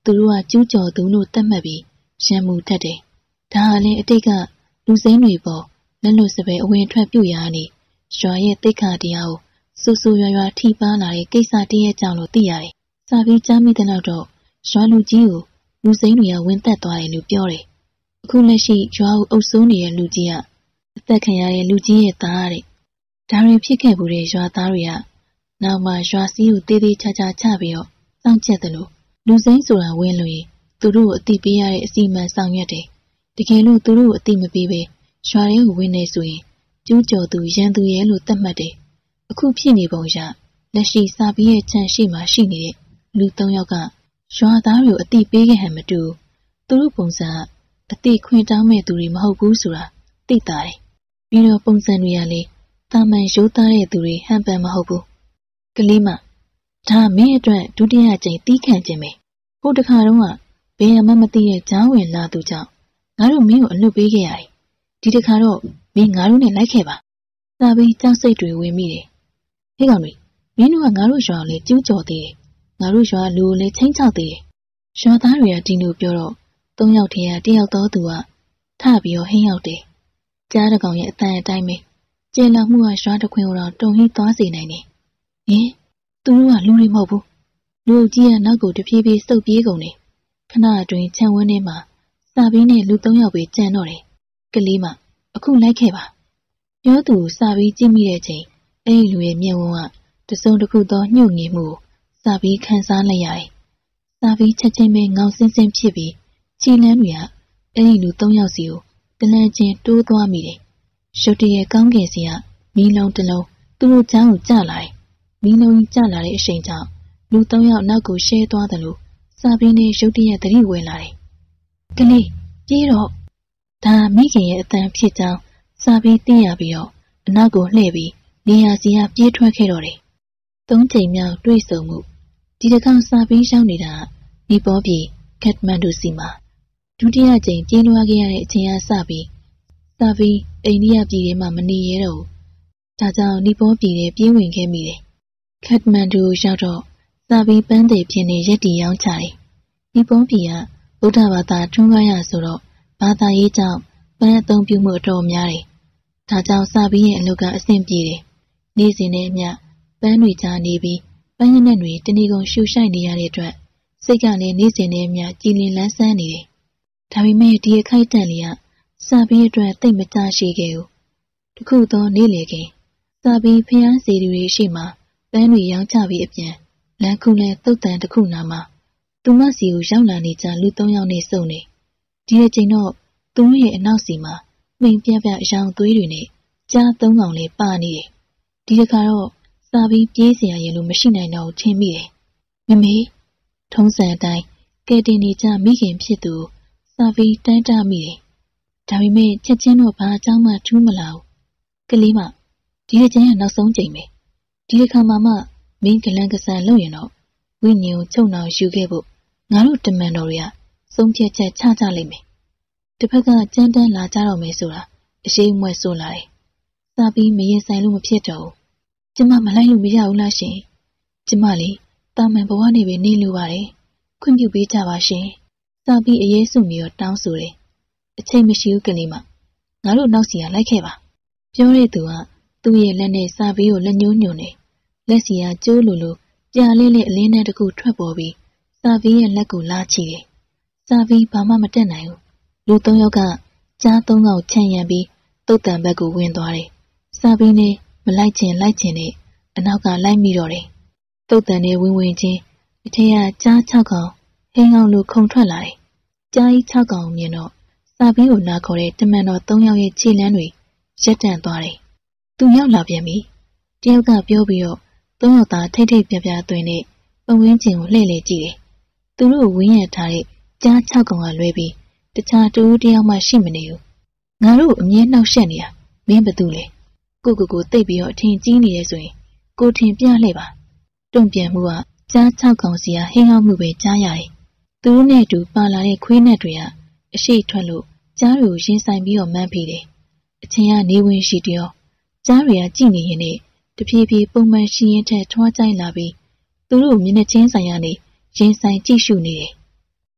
သူတို့ကကျူးကျော်သူလို့သတ်မှတ်ပြီးရန်မှုတတ်တယ်။ဒါဟာလည်းအတိတ်ကလူစိမ်းတွေပေါ်လက်လွတ်စပယ်အဝင်ထွက်ပြုရာနေရွာရဲ့တိတ်ခါတရားကိုဆူဆူရွာရွာထိပါလာတဲ့ကိစ္စတည်းရဲ့ကြောင့်လို့သိရတယ်။စာပြီးကြားမိတဲ့နောက်တော့ရွာလူကြီးကိုလူစိမ်းတွေကဝင်သက်သွားတယ်လို့ပြောတယ်။အခုလက်ရှိရွာကိုအုပ်စိုးနေတဲ့လူကြီးကအသက်ခံရတဲ့လူကြီးရဲ့သားတဲ့။ဒါတွေဖြစ်ခဲ့မှုတဲ့ရွာသားတွေကနောက်မှရွာစည်းကိုတေးသေးချာချာချပြီးတော့စောင့်ကြက်တယ်လို့လူစိမ်းဆိုတာဝင်လို့ရင်သူတို့ကိုအတိပေးရတဲ့အစီအမံဆောင်ရွက်တယ်။တကယ်လို့သူတို့ကိုအတိမပေးပဲရွာထဲကိုဝင်နေဆိုရင်ကျူးကျော်သူရန်သူရဲ့လို့သတ်မှတ်တယ်။အခုဖြစ်နေပုံရလက်ရှိစာပြီးရဲ့ခြံရှိမှရှိနေတဲ့လူ၃ယောက်ကရွာသားတွေကိုအတိပေးခဲ့ဟန်မတူသူတို့ပုံစံအတိခွင့်တောင်းမဲ့သူတွေမဟုတ်ဘူးဆိုတာသိတာတယ်။ပြီးတော့ပုံစံတွေကလည်းတာမန်ရိုးသားတဲ့သူတွေဟန်ပန်မဟုတ်ဘူး။ကလေးမဒါမင်းအတွက်ဒုတိယကြိမ်တီးခန့်ခြင်းပဲ။ဟိုတခါတော့ဘယ်မှမသိတဲ့ကြားဝင်လာသူကြောင့်ငါတို့မင်းကိုအလွတ်ပေးခဲ့ရတယ်။ဒီတခါတော့မင်းငါတို့နဲ့လိုက်ခဲ့ပါ။စာပြီးကြောက်စိတ်တွေဝင်မိတယ်။ဟဲ့ကောင်တွေမင်းတို့ကငါတို့ရွာကိုလည်းကျူးကျော်သေးတယ်။ငါတို့ရွာလူကိုလည်းချင်းချောက်သေးတယ်။ရွာသားတွေကဒီလိုပြောတော့၃ယောက်ထဲကတစ်ယောက်သောသူကထပြီးတော့ဟင်းရောက်တယ်။ကြားတကောင်ရဲ့အတန်အတိုင်းပဲကျေလောင်မှုကရွာတစ်ခွင်ကိုတော့တုံဟိသွားစေနိုင်တယ်။ဟင်သူတို့ကလူတွေမဟုတ်ဘူး။လူကြီးကနောက်ကိုတဖြည်းဖြည်းစုပ်ပြေးကုန်တယ်။ခဏအတွင်းခြံဝန်းထဲမှာစာပြီးနဲ့လူ၃ယောက်ပဲကြံတော့တယ်။ကလေးမအခုလိုက်ခဲ့ပါ။ပြောသူစာပြီးကြည့်မိတဲ့ချိန်အဲ့ဒီလူရဲ့မျက်ဝန်းကတစုံတစ်ခုသောညှို့ငြိမ်မှုစာပြီးခန်းစားလိုက်ရတယ်။စာပြီးချက်ချင်းပဲငေါစင်းစင်းဖြစ်ပြီးခြေလမ်းတွေကအဲ့ဒီလူ၃ယောက်စီကိုတလန့်ချင်းတိုးသွားမိတယ်။ရုတ်တရက်ကောင်းကင်စီကမီးလုံးတစ်လုံးသူတို့ချောင်းကိုကျလာတယ်။မီးလုံးကြီးကျလာတဲ့အချိန်ကြောင့်လူ၃ယောက်နောက်ကိုရှဲသွားတယ်လို့စာပြီးနဲ့ရုတ်တရက်သတိဝင်လာတယ်။ကလေးပြေးတော့ဒါမိခင်ရဲ့အတန်ဖြစ်ကြောင်းစာပြီးသိရပြီးတော့အနောက်ကိုလှည့်ပြီးနေရာစီကပြေးထွက်ခဲ့တော့တယ်။၃ချိန်မြောက်တွေ့ဆုံမှုဒီတစ်ခါစာပြီးရောက်နေတာနီပေါပြည်ကက်တမန်ဒူစီမှာဒုတိယကြိမ်ပြေးလွှားခဲ့ရတဲ့အချိန်အစပြီးစာပြီးအိန္ဒိယပြည်ထဲမှာမနေရတော့ဘူး။ဒါကြောင့်နီပေါပြည်ထဲပြေးဝင်ခဲ့မိတယ်။ကက်တမန်ဒူရောက်တော့စာပြီးပန်းသေးဖြစ်နေရက်တီရောင်းချတယ်။နီပေါပြည်ကဗုဒ္ဓဘာသာထွန်းကားရဆိုတော့ဘာသာရေးကြောင့်ပန်းအသုံးပြုမှုအတော်များတယ်။ဒါကြောင့်စာပြီးရဲ့အလုပ်ကအဆင်ပြေတယ်။နေ့စဉ်နဲ့အမျှပန်းတွေကြားနေပြီးပန်းရနက်တွေတဏီကုန်ရှူရှိုက်နေရတဲ့အတွက်စိတ်ကလည်းနေ့စဉ်နဲ့အမျှကြည်လင်လန်းဆန်းနေတယ်။ဒါပေမဲ့ဒီအခိုက်အတန့်လေးကစာပြီးအတွက်သိပ်မကြရှိခဲ့ဘူး။တခုသောနေ့လေခင်စာပြီးဖျားစီတွေရှိမှပန်းတွေရောင်းချပြီးအပြန်လမ်းခုလဲတုတ်တန်တစ်ခုနာမှာသူမစီကိုရောက်လာနေကြလူ၃ယောက်နဲ့စုံနေဒီအချိန်တော့သူတို့ရဲ့အနောက်စီမှာမိန်ပြပြအယောင်သွေးတွေနဲ့ကြား၃ကောင်လေးပါနေတယ်ဒီတခါတော့စာပြီးပြေးเสียရင်လို့မရှိနိုင်တော့ထင်မိတယ်မမေထုံးစံအတိုင်းကဲတင်နေကြမိခင်ဖြစ်သူစာပြီးတန်းတမိတယ်ဒါပေမဲ့ချက်ချင်းတော့ဘာအကြောင်းမှထူးမလာဘူးကလေးမဒီတစ်ချိန်ကနောက်ဆုံးချိန်ပဲဒီတစ်ခါမှမင်းကလန်ကဆန်လုပ်ရင်တော့ဝိညာဉ်ကိုချုပ်နှောင်ယူခဲ့ဖို့ငါတို့တမန်တော်တွေကဆုံးဖြတ်ချက်ချကြလိမ့်မယ်တစ်ဖက်ကကြမ်းတမ်းလာကြတော့မယ်ဆိုတာအရှိန်မွဲဆိုလာတယ်စာပြီးမရင်ဆိုင်လို့မဖြစ်တော့ဘူးကျမမလိုက်လို့မရဘူးလားရှင်ကျမလေတာမန်ဘဝနဲ့ပဲနေလိုပါတယ်ခွင့်ပြုပေးကြပါရှင်စာပြီးအရေးစုနေတော့တောင်းဆိုတယ်အချိန်မရှိဘူးကလေးမငါတို့နောက်စီကလိုက်ခဲ့ပါပြောတဲ့သူကသူ့ရဲ့လက်နဲ့စာပြီးကိုလက်ညှိုးညွှန်တယ်လက်စီကကျိုးလိုပြာလေးနဲ့အလင်းနဲ့တခုထွက်ပေါ်ပြီးစာပြီးရဲ့လက်ကိုလာချီတယ်စာပြီးဘာမှမတက်နိုင်ဘူးလူ၃ယောက်ကကြား၃ကောင်ခြံရံပြီးတုတ်တန်ဘက်ကိုဝင်သွားတယ်စာပြီးနဲ့မလိုက်ချင်နဲ့အနောက်ကလိုက်မိတော့တယ်တုတ်တန်နဲ့ဝင်ချင်းအထက်ကကြား၆ကောင်ဟင်းကောင်လိုခုန်ထွက်လာတယ်ကြားကြီး၆ကောင်မြင်တော့စာပြီးကိုနာခေါ်တဲ့တမန်တော်၃ယောက်ရဲ့ခြေလမ်းတွေရက်တန့်သွားတယ်သူရောက်လာပြန်ပြီတယောက်ကပြောပြီးတော့၃ယောက်သားထိတ်ထိတ်ပြပြသွင်းနဲ့ပတ်ဝန်းကျင်ကိုလှည့်လည်ကြည့်တယ်သူတို့ဝင်းရထားတဲ့ကြား၆ကောင်ကလွဲပြီးတခြားတူတယောက်မှရှိမနေဘူးငါတို့အမြဲနှောက်ယှက်နေတာမင်းဘာတူလဲကိုတိတ်ပြီးတော့အထင်ကြီးနေတယ်ဆိုရင်ကိုထင်ပြလှည့်ပါတုံ့ပြန်မှုကကြား၆ကောင်စီကဟင်းဟောက်မှုပဲကြားရတယ်သူတို့နဲ့အတူပါလာတဲ့ခွေးနဲ့တွေကအရှိထွက်လို့ကြားတွေကိုရင်ဆိုင်ပြီးတော့မှန်းဖိတယ်အချင်းကနေဝင်ရှိတရောကြားတွေကကြည့်နေရင်နဲ့တဖြည်းဖြည်းပုံမှန်ရှိရင်ထက်ထွားကြိုက်လာပြီးသူတို့မျက်နှာချင်းဆိုင်ရနေရင်ဆိုင်ကြည့်ရှုနေတယ်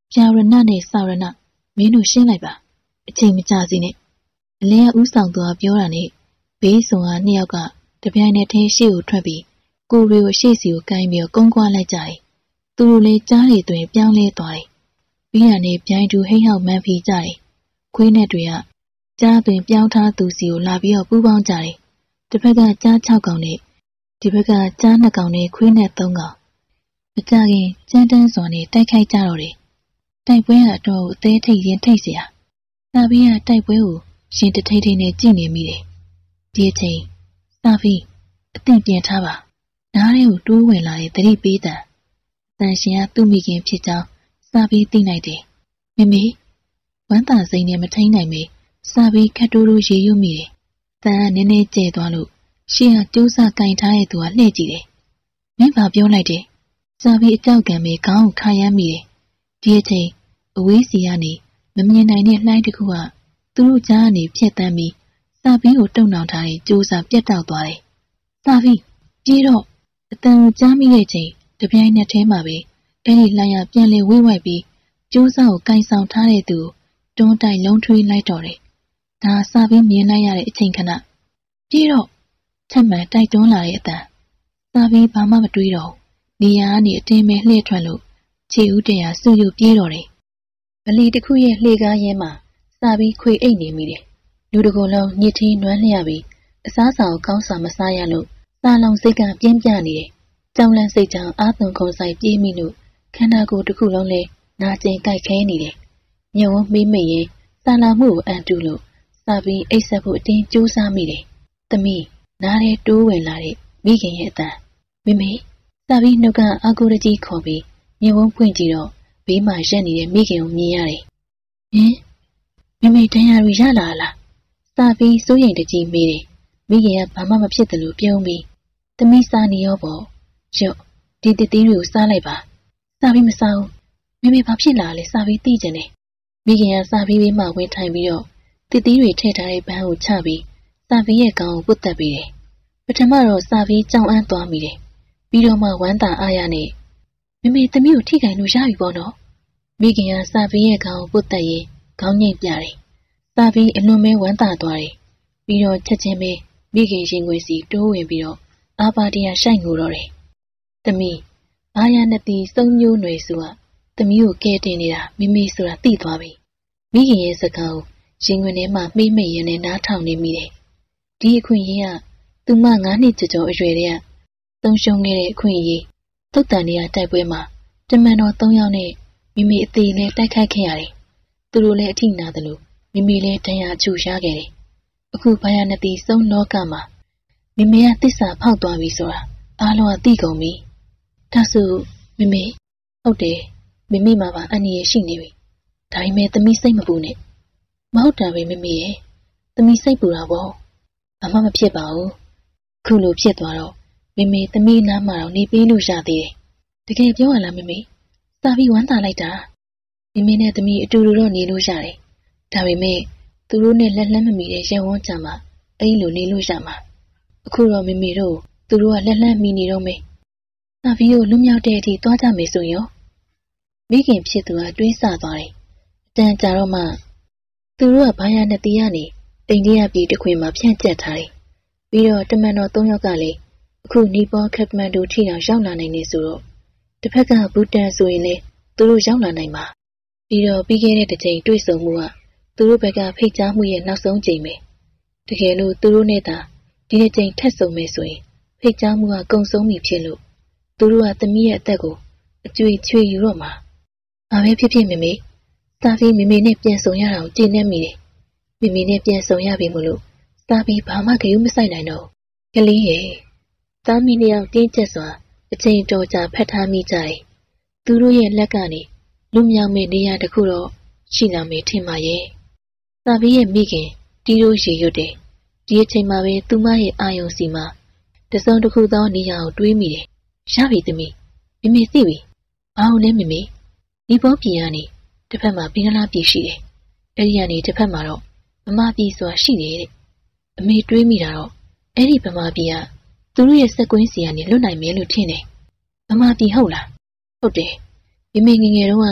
ပြာရဏနဲ့စာရဏမင်းတို့ရှင်းလိုက်ပါအချိန်မကြာစီနဲ့အလင်းကဥဆောင်သွားပြောတာနဲ့ဘေးဆုံကနှစ်ယောက်ကတပြိုင်နက်တည်းရှေ့ကိုထွက်ပြီးကိုရီကိုရှေ့စီကိုကိုင်းပြီးကုန်းကွာလိုက်ကြတယ်သူတို့လည်းကြားရည်သွင်းပြောင်းလဲသွားတယ်ပြီးရနဲ့ပြိုင်တူဟိတ်ဟောက်မှန်းဖီးကြတယ်ခွေးနဲ့တွေကကြားသွင်းပြောင်းထားသူစီကိုလာပြီးပူးပေါင်းကြတယ်တစ်ဖက်ကကြား6ကောင်နဲ့ဒီဘက်ကကြား2ကောင်နဲ့ခွေးနဲ့3ကောင်မကြခင်ကြမ်းတမ်းစွာနဲ့တိုက်ခိုက်ကြတော့တယ်တိုက်ပွဲကအတော့အသေးထိတ်ရင်ထိတ်เสียစာဖီးကတိုက်ပွဲကိုရှင်တထိတ်ထိတ်နဲ့ကြည့်နေမိတယ်ဒီအချိန်စာဖီးအသင့်ပြင်ထားပါနားထဲကိုတိုးဝင်လာတဲ့သတိပေးတန်တန်ရှင်ကသူ့မိခင်ဖြစ်ကြောင်းစာဖီးသိလိုက်တယ်မမေဝမ်းသာစိမ့်နဲ့မထိန်နိုင်မေစာဖီးခတ်တိုးတိုးရေရွတ်မိတယ်တန်ကနည်းနည်းကျဲသွားလို့ရှေ့ကကျိုးစားကင်ထားတဲ့သူကလှည့်ကြည့်တယ်မင်းဘာပြောလိုက်တယ်စာဖီးအကြောက်ကံမေခေါင်းကိုခါရမ်းမိတယ်ဒီအချိန်အဝေးစီကနေမမြင်နိုင်တဲ့လှိုင်းတစ်ခုကသူတို့ကြားကနေဖြတ်တန်းပြီးစာဖီးကိုတုံနှောင်ထားတဲ့ကျိုးစားပြတ်တောက်သွားတယ်စာဖီးပြေးတော့အတန်ကိုကြားမိတဲ့ချိန်တပြိုင်နက်တည်းမှာပဲအဲ့ဒီလှိုင်းကပြန်လဲဝိုက်ဝိုက်ပြီးကျိုးစားကိုကင်ဆောင်ထားတဲ့သူတွန်းတိုက်လုံးထွေးလိုက်တော့တယ်ဒါစာဖီးမြင်လိုက်ရတဲ့အချိန်ခဏပြေးတော့ချက်မှန်တိုက်တွန်းလာတဲ့အတန်စာဖီးဘာမှမတွေးတော့နေရာကနေအတင်းပဲလှည့်ထွက်လို့ခြေဦးတရာစုယူပြေးတော့တယ်ဗလီတစ်ခုရဲ့လှေကားရင်းမှာစာဖီးခွေအိတ်နေမိတယ်လူတစ်ကိုယ်လုံးညစ်ထီးနွမ်းလျက်ပြီးအစားစာကိုကောင်းစွာမစားရလို့စာလုံးစိတ်ကပြင်းပြနေတယ်ကြောင်လန့်စိတ်ကြောင့်အာသွန်ခုန်ဆိုင်ပြေးမိလို့ခန္ဓာကိုယ်တစ်ခုလုံးလဲနာကျင်ကြိုက်ခဲနေတယ်မြုံဝမေးမိရင်စာလာမှုကိုအန်တူလို့စာဖီးအိတ်ဆက်ဖို့အတင်းကြိုးစားမိတယ်သမီးနားထဲတိုးဝင်လာတဲ့မိခင်ရဲ့အတန်မမေစာဖီးနှုတ်ကအကူရကြီးခေါ်ပြီးမြုံဝဖွင့်ကြည့်တော့ဘေးမှာရက်နေတဲ့မိခင်ကိုမြင်ရတယ်မမေတန်ရာရီရလာလားစာဖီးစိုးရိမ်တကြီးမေးတယ်မိခင်ကဘာမှမဖြစ်တယ်လို့ပြုံးပြီးသမီးစားနေရောပေါ့ရော့ဒီတတိတွေကိုစားလိုက်ပါစာဖီးမစားဘူးမမေဘာဖြစ်လာလဲစာဖီးသိကျင်တယ်မိခင်ကစာဖီးဘေးမှာဝင်ထိုင်ပြီးတော့တတိတွေထည့်ထားတဲ့ဘန်းကိုချပြီးစာဖီးရဲ့ခေါင်းကိုပုတ်တက်ပြီးတယ်ပထမတော့စာဖီးကြောင်အန်းသွားမိတယ်ပြီးတော့မှဝမ်းသာအားရနဲ့မမေသမီးကိုထိခိုင်လို့ရပြီပေါ့နော်မိခင်ကစာဖီးရဲ့ခေါင်းကိုပုတ်တက်ရင်ခေါင်းငိမ့်ပြတယ်စာဖီးအလွန်ပဲဝမ်းသာသွားတယ်ပြီးတော့ချက်ချင်းပဲမိခင်ရင်ခွင်စီတိုးဝင်ပြီးတော့အာပါတရာရှိုက်ငိုတော့တယ်သမီးအာရနတိစုံမျိုးနွယ်စုကသမီးကိုကဲတင်နေတာမိမိဆိုတာသိသွားပြီမိခင်ရဲ့စကားကိုရင်ခွင်ထဲမှာမှိတ်မိတ်ရနဲ့နားထောင်နေမိတယ်ဒီအခွင့်အရေးကသူမ9နှစ်ကျော်အရွယ်တည်းကသုံးရှုံးခဲ့တဲ့အခွင့်အရေးသုတ်တန်နေရတိုက်ပွဲမှာတမန်တော်3ယောက်နဲ့မိမိအသေးနဲ့တိုက်ခိုက်ခဲ့ရတယ်သူတို့လည်းအထိနာတယ်လို့မိမိလည်းတရားအချို့ရခဲ့တယ်အခုဘာယာနတိစုံလောကမှာမိမိကသစ္စာဖောက်သွားပြီဆိုတာအားလုံးကသိကုန်ပြီဒါဆိုမိမိဟုတ်တယ်မိမိမှာပါအန္တရာယ်ရှိနေပြီဒါပေမဲ့သမီးစိတ်မပူနဲ့မဟုတ်တာပဲမိမိရဲ့သမီးစိတ်ပူတာပေါ့ဘာမှမဖြစ်ပါဘူးခုလိုဖြစ်သွားတော့မိမိသမီးနားမှာတော့နေပေးလို့ရသေးတယ်တကယ်ပြောရလားမိမိစာပြီးဝမ်းသာလိုက်တာမိမိနဲ့သမီးအတူတူတော့နေလို့ရတယ်ဒါပေမဲ့သူတို့နဲ့လက်မမီတဲ့ရဲဝန်းကြမှာအဲ့လိုနေလို့ရမှာအခုတော့မိမိတို့သူတို့ကလက်မီနေတော့မယ်စာပြီးကိုလွတ်မြောက်တဲ့အထိသွားကြမယ်ဆိုရင်မိခင်ဖြစ်သူကတွေးဆသွားတယ်အတန်ကြာတော့မှသူတို့ကဘာယာနတိကနေအိန္ဒိယပြည်တစ်ခွင်မှာဖြန့်ကျက်ထားတယ်ပြီးတော့တမန်တော်3ယောက်ကလည်းအခုနီပေါခက်မန်ဒိုထိတောင်ရောက်လာနိုင်နေဆိုတော့တစ်ဖက်ကဘူတန်ဆိုရင်လည်းသူတို့ရောက်လာနိုင်မှာပြီးတော့ပြီးခဲ့တဲ့တစ်ချိန်တွေ့ဆုံမှုကသူတို့ဘက်ကဖိတ်ကြားမှုရဲ့နောက်ဆုံးချိန်ပဲတကယ်လို့သူတို့နဲ့သာဒီတစ်ချိန်ထက်ဆုံမယ်ဆိုရင်ဖိတ်ကြားမှုကကုံဆုံးပြီဖြစ်လို့သူတို့ကသမီးရဲ့အသက်ကိုအကျွေချွေယူတော့မှာဘာပဲဖြစ်ဖြစ်မေစာဖီးမေနဲ့ပြန်ဆုံရတာကိုကြည်နေမိတယ်မေနဲ့ပြန်ဆုံရပြီမို့လို့စာဖီးဘာမှဂရုမစိုက်နိုင်တော့ကလေးရဲ့သားမီးနှစ်ယောက်တင်းကျပ်စွာအချိန်တော်ကြာဖက်ထားမိကြတယ်သူတို့ရဲ့လက်ကနေလူမြောင်မဲ့နေရာတစ်ခုတော့ရှိလာမယ်ထင်ပါရဲ့စာဖီးရဲ့မိခင်တီးရိုးရေရွတ်တယ်ဒီအချိန်မှာပဲသူမရဲ့အာယုံစီမှာတစုံတစ်ခုသောနေရာကိုတွေးမိတယ်ရပြီသမီးမေသိပြီဘာလို့လဲမေဒီဘောပြည်ကနေတစ်ဖက်မှာဘင်္ဂလားပြည်ရှိတယ်အဲ့ဒီကနေတစ်ဖက်မှာတော့ဗမာပြည်ဆိုတာရှိတယ်တဲ့အမေတွေးမိတာတော့အဲ့ဒီဗမာပြည်ကသူတို့ရဲ့စက်ကွင်းစီကနေလွတ်နိုင်မယ်လို့ထင်တယ်ဗမာပြည်ဟုတ်လားဟုတ်တယ်မေငယ်ငယ်တုန်းက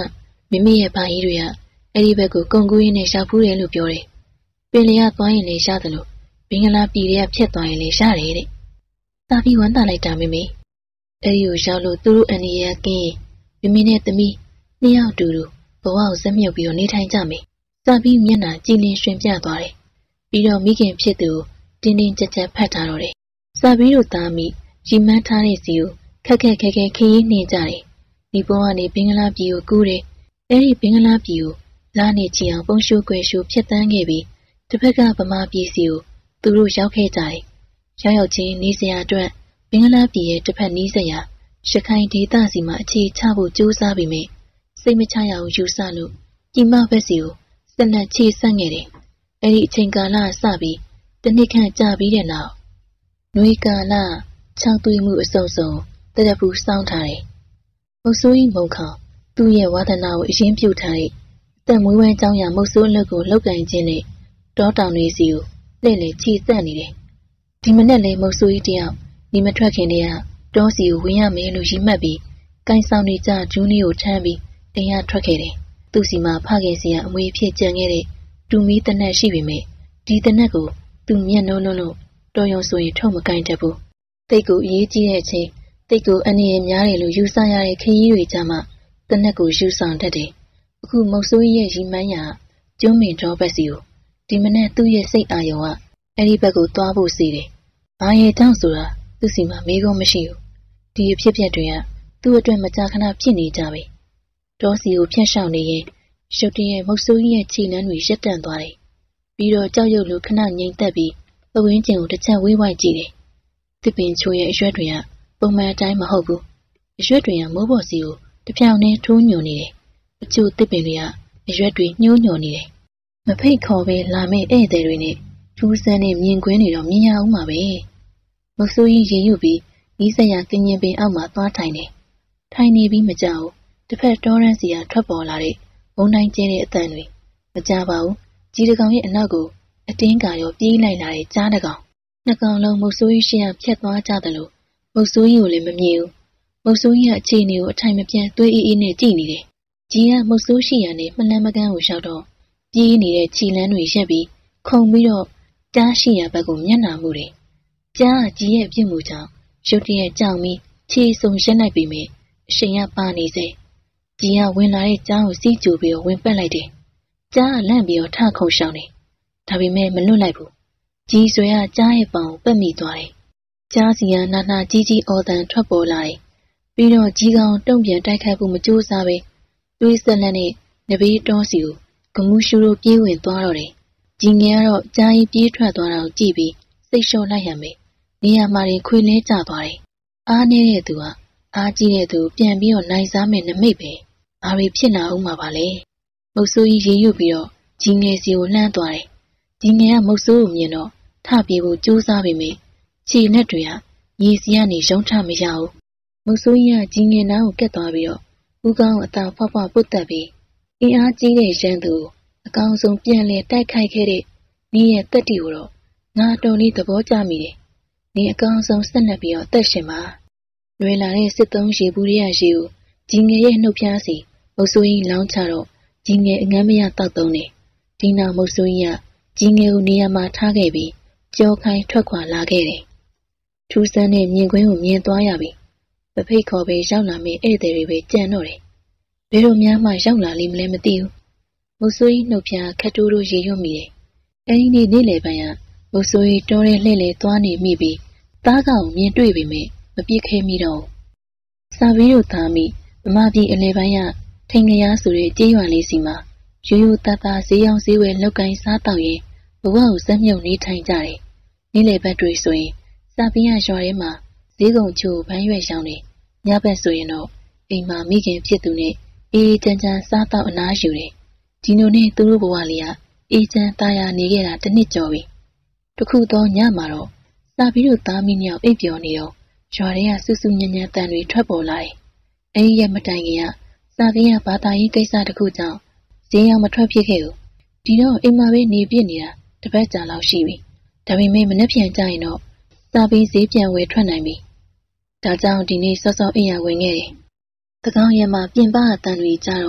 မိမိရဲ့ဘာကြီးတွေကအဲ့ဒီဘက်ကိုကုန်းကူးရင်းနဲ့ရှာဖူးတယ်လို့ပြောတယ်ပင်လျာသွားရင်လည်းရှားတယ်လို့ဘင်္ဂလားပြည်တွေကဖြတ်သွားရင်လည်းရှားတယ်တဲ့စာပြီးဝမ်းသာလိုက်တာမိမိအဲ့ဒီကိုရောက်လို့သူတို့အန်ဒီရကင်းမိမိနဲ့သမီးနှစ်ယောက်တူတူဘဝကိုစက်မြုပ်ပြီးတော့နေထိုင်ကြမယ်စာပြီးမျက်နှာကြည်လင်ရွှင်ပြသွားတယ်ပြီးတော့မိခင်ဖြစ်သူကိုတင်းတင်းကြပ်ကြပ်ဖတ်ထားတော့တယ်စာပြီးတို့သားမိရီမန်းထားတဲ့စီကိုခက်ခက်ခရီးနှင်းကြတယ်ဒီဘဝကနေဘင်္ဂလားပြည်ကိုကူးတယ်အဲ့ဒီဘင်္ဂလားပြည်ကိုလာနေချီအောင်ပုံရှိုးကွယ်ရှိုးဖြတ်တန်းခဲ့ပြီးတစ်ဖက်ကဗမာပြည်စီကိုသူတို့ရောက်ခဲ့ကြတယ်ရောက်ချင်းနေစရာအတွက်ဘင်္ဂလားပြည်ရဲ့တစ်ဖက်နီးစရာရခိုင်ဒေသစီမှာအခြေချဖို့ကြိုးစားပြီးမြဲစိတ်မချရအောင်ယူဆလို့ပြည်မဘက်စီကိုစနက်ချေဆက်ခဲ့တယ်အဲ့ဒီအချိန်ကာလစပြီးတနစ်ခန့်ကြာပြီးတဲ့နောက်နွေကာလခြောက်သွေးမှုအစုံစုံတရက်ဘူးစောင်းထားတယ်မုတ်ဆိုးကြီးမုံခေါသူ့ရဲ့ဝါသနာကိုအရင်ပြုတ်ထားတဲ့အသက်မွေးဝမ်းကြောင်းရမုတ်ဆိုးအလုပ်ကိုလောက်ကင်ခြင်းနဲ့တောတောင်တွေစီကိုလှည့်လည်ချီဆက်နေတယ်ဒီမနေ့လေမုတ်ဆိုးကြီးတယောက်ဒီမထွက်ခင်တည်းကတောစီကိုဝင်ရမယ်လို့ရီမှတ်ပြီးကိုင်းဆောင်နေကြဂျူးနီကိုထမ်းပြီးအိမ်ရထွက်ခဲ့တယ်သူ့စီမှာဖခင်စီကအမွေဖြစ်ကြံခဲ့တဲ့တူမီတနက်ရှိပေမဲ့ဒီတနက်ကိုသူမျက်နှလုံးလို့တော်ရုံဆိုရင်ထုတ်မကင်တတ်ဘူးတိတ်ကိုအရေးကြီးတဲ့အချိန်တိတ်ကိုအနေရများတယ်လို့ယူဆရတဲ့ခရီးတွေကြမှာတနက်ကိုယူဆောင်တတ်တယ်အခုမုတ်ဆိုးကြီးရဲ့ရီမန်းရာကျွန်းမင်တော်ဘက်စီကိုဒီမနေ့သူ့ရဲ့စိတ်အာရုံကအဲ့ဒီဘက်ကိုသွားဖို့စီတယ်ဘာရဲ့တောင်းဆိုတာသူ့စီမှာမေးခွန်းမရှိဘူးဒီအဖြစ်တွေကသူ့အတွက်မကြာခဏဖြစ်နေကြပဲတောစီကိုဖြတ်ရှောင်နေရင်ရှုပ်တရဲ့မုတ်ဆိုးကြီးရဲ့ခြေနှမ်းတွေရက်တန့်သွားတယ်ပြီးတော့ကြောက်ရွံ့လို့ခဏငြိမ်သက်ပြီးပဝင်းကျင်ကိုတစ်ချက်ဝေးဝိုက်ကြည့်တယ်တစ်ပင်ချိုရဲ့အရွက်တွေကပုံမှန်အတိုင်းမဟုတ်ဘူးအရွက်တွေကမိုးပေါ်စီကိုတဖြောင်နဲ့ထိုးညွန်နေတယ်အချို့တစ်ပင်တွေကအရွက်တွေညှိုးညွန်နေတယ်မဖိတ်ခေါ်ပဲလာမယ့်ဧည့်သည်တွေနဲ့ထူးဆန်းတဲ့မြင်ကွင်းတွေတော့မြင်ရအောင်ပါပဲမုတ်ဆိုးကြီးရေယူပြီးဤစရာကင်ရင်ပင်အောက်မှာသွားထိုင်တယ်ထိုင်နေပြီးမကြောက်တစ်ဖက်တောရန်စီကထွက်ပေါ်လာတဲ့ဘုံတိုင်းကျဲတဲ့အတန်တွေမကြပါဘူးကြီးတကောင်ရဲ့အနောက်ကိုအတင်းကာရောပြေးလိုက်လာတဲ့ကြားတကောင်နှစ်ကောင်လုံးမုတ်ဆိုးကြီးရှေ့ကဖြတ်သွားကြတယ်လို့မုတ်ဆိုးကြီးကိုလည်းမမြင်ဘူးမုတ်ဆိုးကြီးကအခြေအနေကိုအထိုင်မပြတ်သွေးအေးနဲ့ကြည့်နေတယ်ကြီးကမုတ်ဆိုးရှိရနဲ့မလန်းမကန်းကိုလျှောက်တော့ပြေးနေတဲ့ခြေလမ်းတွေရက်ပြီးခုန်ပြီးတော့ကြားရှိရဘက်ကိုမျက်နှာမူတယ်ကြားကကြီးရဲ့ပြစ်မှုကြောင့်ရုတ်တရက်ကြောင်ပြီးခြေစုံရက်လိုက်ပြီးမြဲအရှိန်ကပါနေစေကြီးကဝင်လာတဲ့ကြားကိုစီးကြိုပြီးတော့ဝင်ပက်လိုက်တယ်ကြားကလန့်ပြီးတော့ထခုန်ရှောင်တယ်ဒါပေမဲ့မလွတ်လိုက်ဘူးကြီးဆွဲကကြားရဲ့ပေါင်ကိုပက်မိသွားတယ်ကြားစီကနာနာကြီးအော်တန်ထွက်ပေါ်လာတယ်ပြီးတော့ကြီးကောင်တုံ့ပြန်တိုက်ခိုက်ဖို့မကြိုးစားပဲတွေးဆက်လက်နဲ့နဘေးတောစီကိုဂမူရှူတို့ပြေးဝင်သွားတော့တယ်ကြီးငယ်ကတော့ကြားကြီးပြေးထွက်သွားတာကိုကြည့်ပြီးစိတ်လျှော့လိုက်ရမယ်နေရာမှာခွေလဲကျသွားတယ်အားနေတဲ့သူကအားကြီးတဲ့သူပြန်ပြီးတော့နိုင်စားမယ်နမိတ်ပဲဘာတွေဖြစ်လာအောင်မှာပါလဲမုတ်ဆိုးကြီးရေရွတ်ပြီးတော့ကြီးငယ်စီကိုလှမ်းသွားတယ်ကြီးငယ်ကမုတ်ဆိုးကိုမြင်တော့ထပြေဖို့ကြိုးစားပေမဲ့ခြေနဲ့တွေကရေစီကနေရုံထမရဘူးမုတ်ဆိုးကြီးကကြီးငယ်နားကိုကက်သွားပြီးတော့ဦးကောင်းအသာဖွားဖွားပုတ်တက်ပြီးအင်အားကြီးတဲ့ရန်သူအကောင်ဆုံးပြန်လဲတိုက်ခိုက်ခဲ့တဲ့နေရဲ့တက်တီကိုတော့ငါတော်လေးသဘောကျမိတယ်နေအကောင်ဆုံးဆက်လက်ပြီးတော့အသက်ရှင်ပါလွယ်လာတဲ့စစ်သုံးရေဘူးရရေကိုကြီးငယ်ရဲ့နှုတ်ဖျားစီမုတ်ဆိုးကြီးလောင်းချတော့ကြီးငယ်အငမ်းမရတောက်သုံးတယ်ဒီနောက်မုတ်ဆိုးကြီးကကြီးငယ်ကိုနေရာမှာထားခဲ့ပြီးကြောခိုင်းထွက်ခွာလာခဲ့တယ်ထူးဆန်းတဲ့မြင်ကွင်းကိုမြင်သွားရပြီပဖိတ်ခေါ်ပဲရောက်လာမယ့်ဧည့်သည်တွေပဲကြံတော့တယ်ဘယ်လိုများမှရောက်လာလိမ့်မလဲမသိဘူးမုတ်ဆိုးကြီးနှုတ်ဖျားခက်တိုးတို့ရေရွတ်မိတယ်အဲဒီနေ့နေ့လယ်ပိုင်းကမုတ်ဆိုးကြီးတောထဲလှည့်လည်သွားနေမိပြီးသားကောင်မြင်တွေ့ပေမဲ့မပြစ်ခဲမိတော့စာဗီးတို့သားမိမမပြည်အလဲပိုင်းကထိန်ကရားဆိုတဲ့ကြေးရွာလေးစီမှာရိုးရိုးသားသားဈေးရောင်းဈေးဝယ်လောက်ကိုင်းစားတောက်ရင်ဘဝကိုစက်မြုပ်နေထိုင်ကြတယ်နေ့လယ်ဘက်တွေဆိုရင်စာဗီးရရွာထဲမှာဈေးကုန်ချို့ဘန်းရွက်ရောင်းတယ်ညဘက်ဆိုရင်တော့အိမ်မှာမိခင်ဖြစ်သူနဲ့အေးချမ်းချမ်းစားတောက်အနားယူတယ်ဒီလိုနဲ့သူတို့ဘဝလေးကအေးချမ်းသားရနေခဲ့တာတစ်နှစ်ကျော်ပြီတခုတော့ညမှာတော့စာဗီးတို့သားမိမြောက်အိပ်ပျော်နေတော့ရွာထဲကစူးစူးညံ့ညံ့တန်တွေထွက်ပေါ်လာတယ်အဲဒီရက်မတိုင်ခင်ကစာဗီးကဘာသာရေးကိစ္စတစ်ခုကြောင့်ဈေးရောက်မထွက်ဖြစ်ခဲ့ဘူးဒီတော့အိမ်မှာပဲနေပြစ်နေတာတစ်ပတ်ကြာလောက်ရှိပြီဒါပေမဲ့မနှက်ပြန်ကြရင်တော့စာဗီးဈေးပြန်ဝယ်ထွက်နိုင်ပြီဒါကြောင့်ဒီနေ့စောစောအိမ်ရဝင်ခဲ့တယ်တကောင်ရက်မှာပြင်ပအတန်တွေကြတော့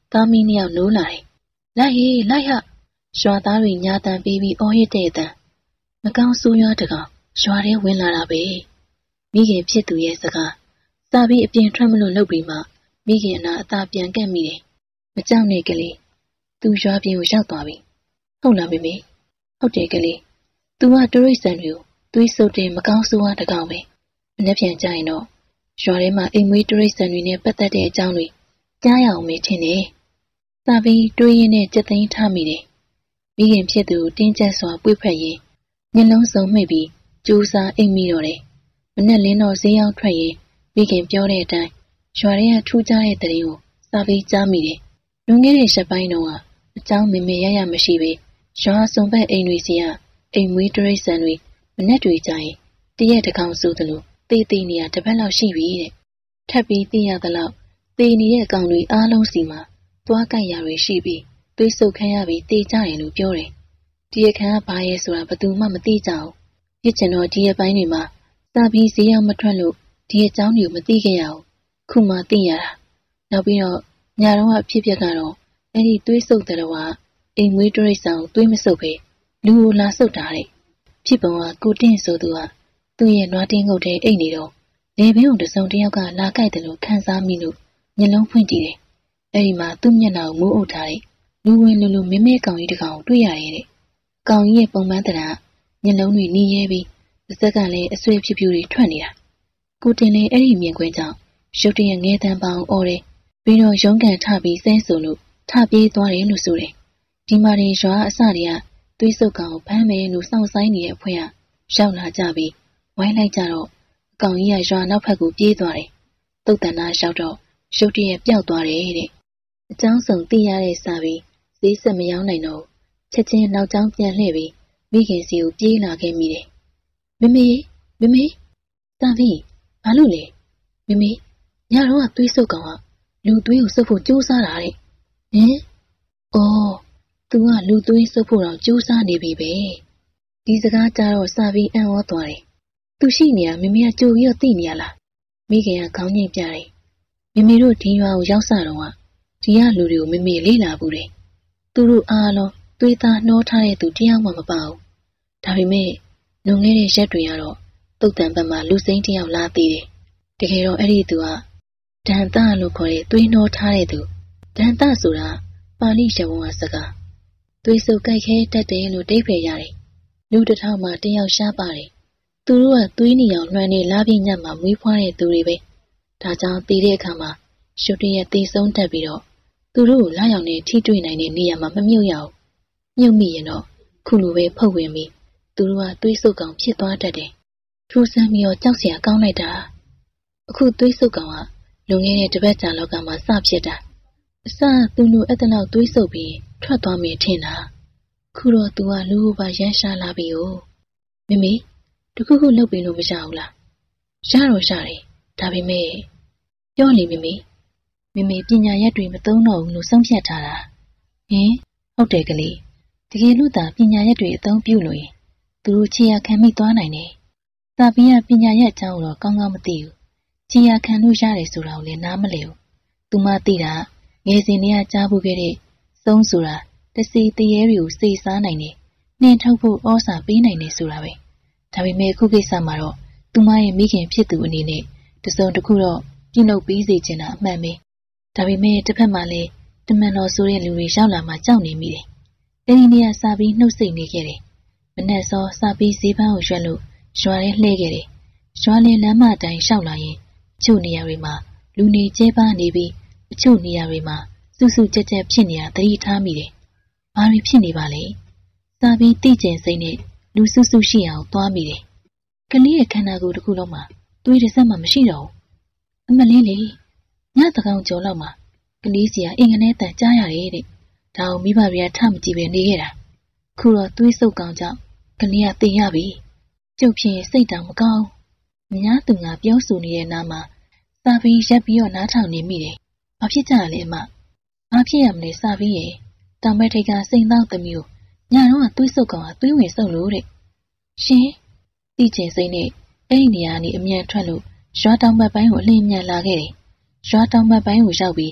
သားမီးနှစ်ယောက်နိုးလာတယ်။လိုက်ဟေးလိုက်ဟရွာသားတွေညာတန်ပေးပြီးအော်ရစ်တဲ့အတန်မကောင်းဆိုးရွားတကောင်ရွာထဲဝင်လာတာပဲ။မိခင်ဖြစ်သူရဲ့စကားစာပြီးအပြင်ထွက်မလို့လုပ်ပြီးမှမိခင်အနာအသာပြန်ကက်မိတယ်။မကြောက်နဲ့ကလေးသူရွာပြင်ကိုရောက်သွားပြီ။ဟုတ်လားမေမေဟုတ်တယ်ကလေးသူကတရိတ်ဆန်တွေကိုသွေးဆုပ်တဲ့မကောင်းဆိုးရွားတကောင်ပဲ။မနေ့ပြန်ကြရင်တော့ရွာထဲမှာအိမ်မွေးတရိတ်ဆန်တွေနဲ့ပတ်သက်တဲ့အကြောင်းတွေကြားရအောင်မေထင်တယ်။စာပြီးတွေးရင်းနဲ့ကြက်သိမ်းထားမိတယ်။မိခင်ဖြစ်သူတင်းကျပ်စွာပွေ့ဖက်ရင်မျက်လုံးစုံမှိတ်ပြီးကြိုးစားအိမ်မိတော့တယ်။မနဲ့လင်းတော့ဈေးရောက်ထွက်ရင်မိခင်ပြောတဲ့အတိုင်းရွာထဲကထူးခြားတဲ့သတင်းကိုစာပြီးကြားမိတယ်။လွန်ခဲ့တဲ့ရက်ပိုင်းတုန်းကအเจ้าမေမေရရမရှိပဲရွာစုံဘက်အိမ်တွေစီကအိမ်မွေးတရိတ်ဆန်တွေမနဲ့တွေကြရင်တရက်တကောင်ဆိုသလိုတေးသေးနေရတစ်ပတ်လောက်ရှိပြီတဲ့။ထပ်ပြီးသိရသလောက်တေးနေတဲ့ကောင်တွေအားလုံးစီမှာသွားကြိုက်ရတွေရှိပြီးသွေးဆုပ်ခမ်းရပြီးတေးကြတယ်လို့ပြောတယ်။ဒီရခန်းကဘာရဲဆိုတာဘယ်သူမှမသိကြဘူး။ပြစ်ချင်တော့ဒီရပိုင်းတွေမှာစာပြီးဈေးရောက်မထွက်လို့ဒီအကြောင်းတွေကိုမသိခဲ့ရဘူး။ခုမှသိရတာ။နောက်ပြီးတော့ညတော့အဖြစ်ပြက်ကတော့အဲ့ဒီသွေးဆုပ်တဲ့တော့အိမ်မွေးတရိတ်ဆောင်သွေးမဆုပ်ပဲလူကိုလာဆုပ်တာတဲ့။ဖြစ်ပုံကကိုတင့်ဆိုသူကသူ့ရဲ့နွားတင်းငုတ်တဲ့အိတ်နေတော့လေဘင်းုံတစုံတစ်ယောက်ကလာကြိုက်တယ်လို့ခံစားမိလို့မျက်လုံးဖွင့်ကြည့်တယ်။အဲ့ဒီမှာသူ့မျက်နှာကိုမိုးအုပ်ထားတဲ့လူဝင်လူမင်းမဲကောင်ကြီးတစ်ကောင်တွေ့ရတယ်တဲ့။ကောင်ကြီးရဲ့ပုံမှန်တရားမျက်လုံးတွေနီးရဲပြီးပါးစပ်ကလည်းအဆွေဖြူဖြူတွေထွက်နေတာ။ကိုတင်လည်းအဲ့ဒီမြင်ကွင်းကြောင့်ရုတ်တရက်ငဲတန်းပေါင်းအော်တယ်။ပြီးတော့ရုံးကန်ထပြီးဆဲဆိုလို့ထပြေးသွားတယ်လို့ဆိုတယ်။ဒီမှာနေရွာအစတွေကသွေးဆုပ်ကောင်ဖမ်းမယ်လို့စောင့်ဆိုင်နေတဲ့အဖွဲ့ကရောက်လာကြပြီးဝိုင်းလိုက်ကြတော့အကောင်ကြီးကရွာနောက်ဖက်ကိုပြေးသွားတယ်။တုတ်တန်သားရောက်တော့ရုတ်တရက်ပျောက်သွားတယ်တဲ့အကြောင်းစုံသိရတဲ့စာပြီးဈေးဆက်မရောက်နိုင်တော့ချက်ချင်းနောက်ကျောင်းပြန်လှည့်ပြီးမိခင်စီကိုပြေးလာခဲ့မိတယ်။မမေစာပြီးဘာလို့လဲမမေညတော့ကသွေးဆုပ်ကောင်ကလူသွေးကိုဆုပ်ဖို့ကြိုးစားတာတဲ့ဟင်အော်သူကလူသွေးဆုပ်ဖို့တော့ကြိုးစားနေပြီပဲဒီစကားကြားတော့စာပြီးအံ့ဩသွားတယ်သူရှိနေရမမေကကြိုပြီးတော့သိနေရလားမိခင်ကခေါင်းညိတ်ပြတယ်မမေတို့ဒီရွာကိုရောက်စတော့ကဒီကလူတွေကိုမမေလေးလာဘူးတယ်သူတို့အားလုံးသွေးသားနှောထားတဲ့သူတရားမှမပါဘူးဒါပေမဲ့လွန်ခဲ့တဲ့ရက်တွေကတော့တုတ်တန်ဘက်မှာလူစိမ်းတယောက်လာသေးတယ်တကယ်တော့အဲ့ဒီသူကဒန်တလို့ခေါ်တဲ့သွေးနှောထားတဲ့သူဒန်တဆိုတာပါဠိရဝန်းစကားသွေးစုပ်ကြိုက်ခဲတတ်တယ်လို့တိတ်ဖယ်ရတယ်လူတစ်ထောင်မှာတယောက်ရှားပါတယ်သူတို့ကသွေးနီအောင်လွှမ်းနေလာပြည့်ညတ်မှာမွေးဖွားတဲ့သူတွေပဲဒါကြောင့်တည်တဲ့အခါမှာရှုပ်တရက်သေဆုံးတတ်ပြီးတော့သူတို့ကိုလာရောက်နေထိတွေ့နိုင်တဲ့နေရာမှာမမြုပ်ရအောင်မြုပ်မိရင်တော့ခုလိုပဲဖုတ်ဝင်ပြီးသူတို့ကသွေးဆုပ်ကောင်ဖြစ်သွားတတ်တယ်ထူးဆန်းပြီးတော့ကြောက်စရာကောင်းလိုက်တာအခုသွေးဆုပ်ကောင်ကလွန်ခဲ့တဲ့တစ်ပတ်ကြာလောက်ကမှစဖြစ်တာအစသူ့လိုအဲ့တလောက်သွေးဆုပ်ပြီးထွက်သွားမယ်ထင်တာခုတော့သူကလူ့ဘာရမ်းရှာလာပြီ哦မမေတခုခုလုပ်ပြီးလို့မရဘူးလားရတော့ရတယ်ဒါပေမဲ့ပြောလေမမေပညာရက်တွေမသုံးတော့ဘူးလို့ဆုံးဖြတ်ထားတာဟင်ဟုတ်တယ်ကလေးတကယ်လို့သာပညာရက်တွေအသုံးပြုလို့ရင်သူတို့ခြေရခံမိသွားနိုင်တယ်သာပြီးပညာရက်အကြောင်းတော့ကောင်းကောင်းမသိဘူးခြေရခံလို့ရတယ်ဆိုတာကိုလည်းနားမလည်ဘူးသူမသိတာငယ်စဉ်တည်းကကြားဖို့ခဲ့တဲ့သုံးဆိုတာတစီတရေတွေကိုစေစားနိုင်တယ်နှင်ထုတ်ဖို့ဩစာပေးနိုင်တယ်ဆိုတာပဲဒါပေမဲ့ခုကိစ္စမှာတော့သူမရဲ့မိခင်ဖြစ်သူအနေနဲ့တစုံတစ်ခုတော့ပြုလုပ်ပေးစေချင်တာအမှန်ပဲဒါပေမဲ့တစ်ဖက်မှာလည်းတမန်တော်ဆိုတဲ့လူတွေရောက်လာမှကြောက်နေမိတယ်အဲဒီနေ့ကစာပြီးနှုတ်ဆက်နေခဲ့တယ်မနက်စောစာပြီးဈေးပန်းကိုရွက်လို့ရွာထဲလှည့်ခဲ့တယ်ရွာလယ်လမ်းမတိုင်လျှောက်လာရင်အချို့နေရာတွေမှာလူနေကျဲပါနေပြီးအချို့နေရာတွေမှာစုစုကြက်ကြက်ဖြစ်နေတာသတိထားမိတယ်ဘာတွေဖြစ်နေပါလဲစာပြီးတိကျင်စိမ့်နဲ့လူစုစုရှိအောင်သွားမိတယ်ကလေးရဲ့ခန္ဓာကိုယ်တစ်ခုလုံးမှာသွေးတစ်စက်မှမရှိတော့ဘူးအမလေးလေညသကောင်ကျော်လောက်မှာကလေးစီကအင်္ဂနဲတန်ကြားရတယ်တဲ့ဒါအောင်မိဘတွေကထမကြည့်ပဲနေခဲ့တာခုတော့သွေးဆုပ်ကောင်ကြောင့်ကလေးကတင်ရပြီကျုပ်ဖြစ်စိတ်တောင်မကောင်းမများသူငါပြောဆိုနေတဲ့နားမှာစာပြီးရက်ပြီးတော့နားထောင်နေမိတယ်ဘာဖြစ်ကြလဲအမဘာဖြစ်ရမလဲစာပြီးရဲ့တောင်ဘက်ထိပ်ကစိန်သောသမီးကိုညတော့သွေးဆုပ်ကောင်ကသွေးဝင်ဆုပ်လို့တဲ့ရှင်တိကျင်စိမ့်နဲ့အဲ့ဒီနေရာကနေအမြန်ထွက်လို့ရွာတောင်ဘက်ပိုင်းကိုအလင်းမြန်လာခဲ့တယ်ရွာတောင်ဘက်ပိုင်းကိုရောက်ပြီးစ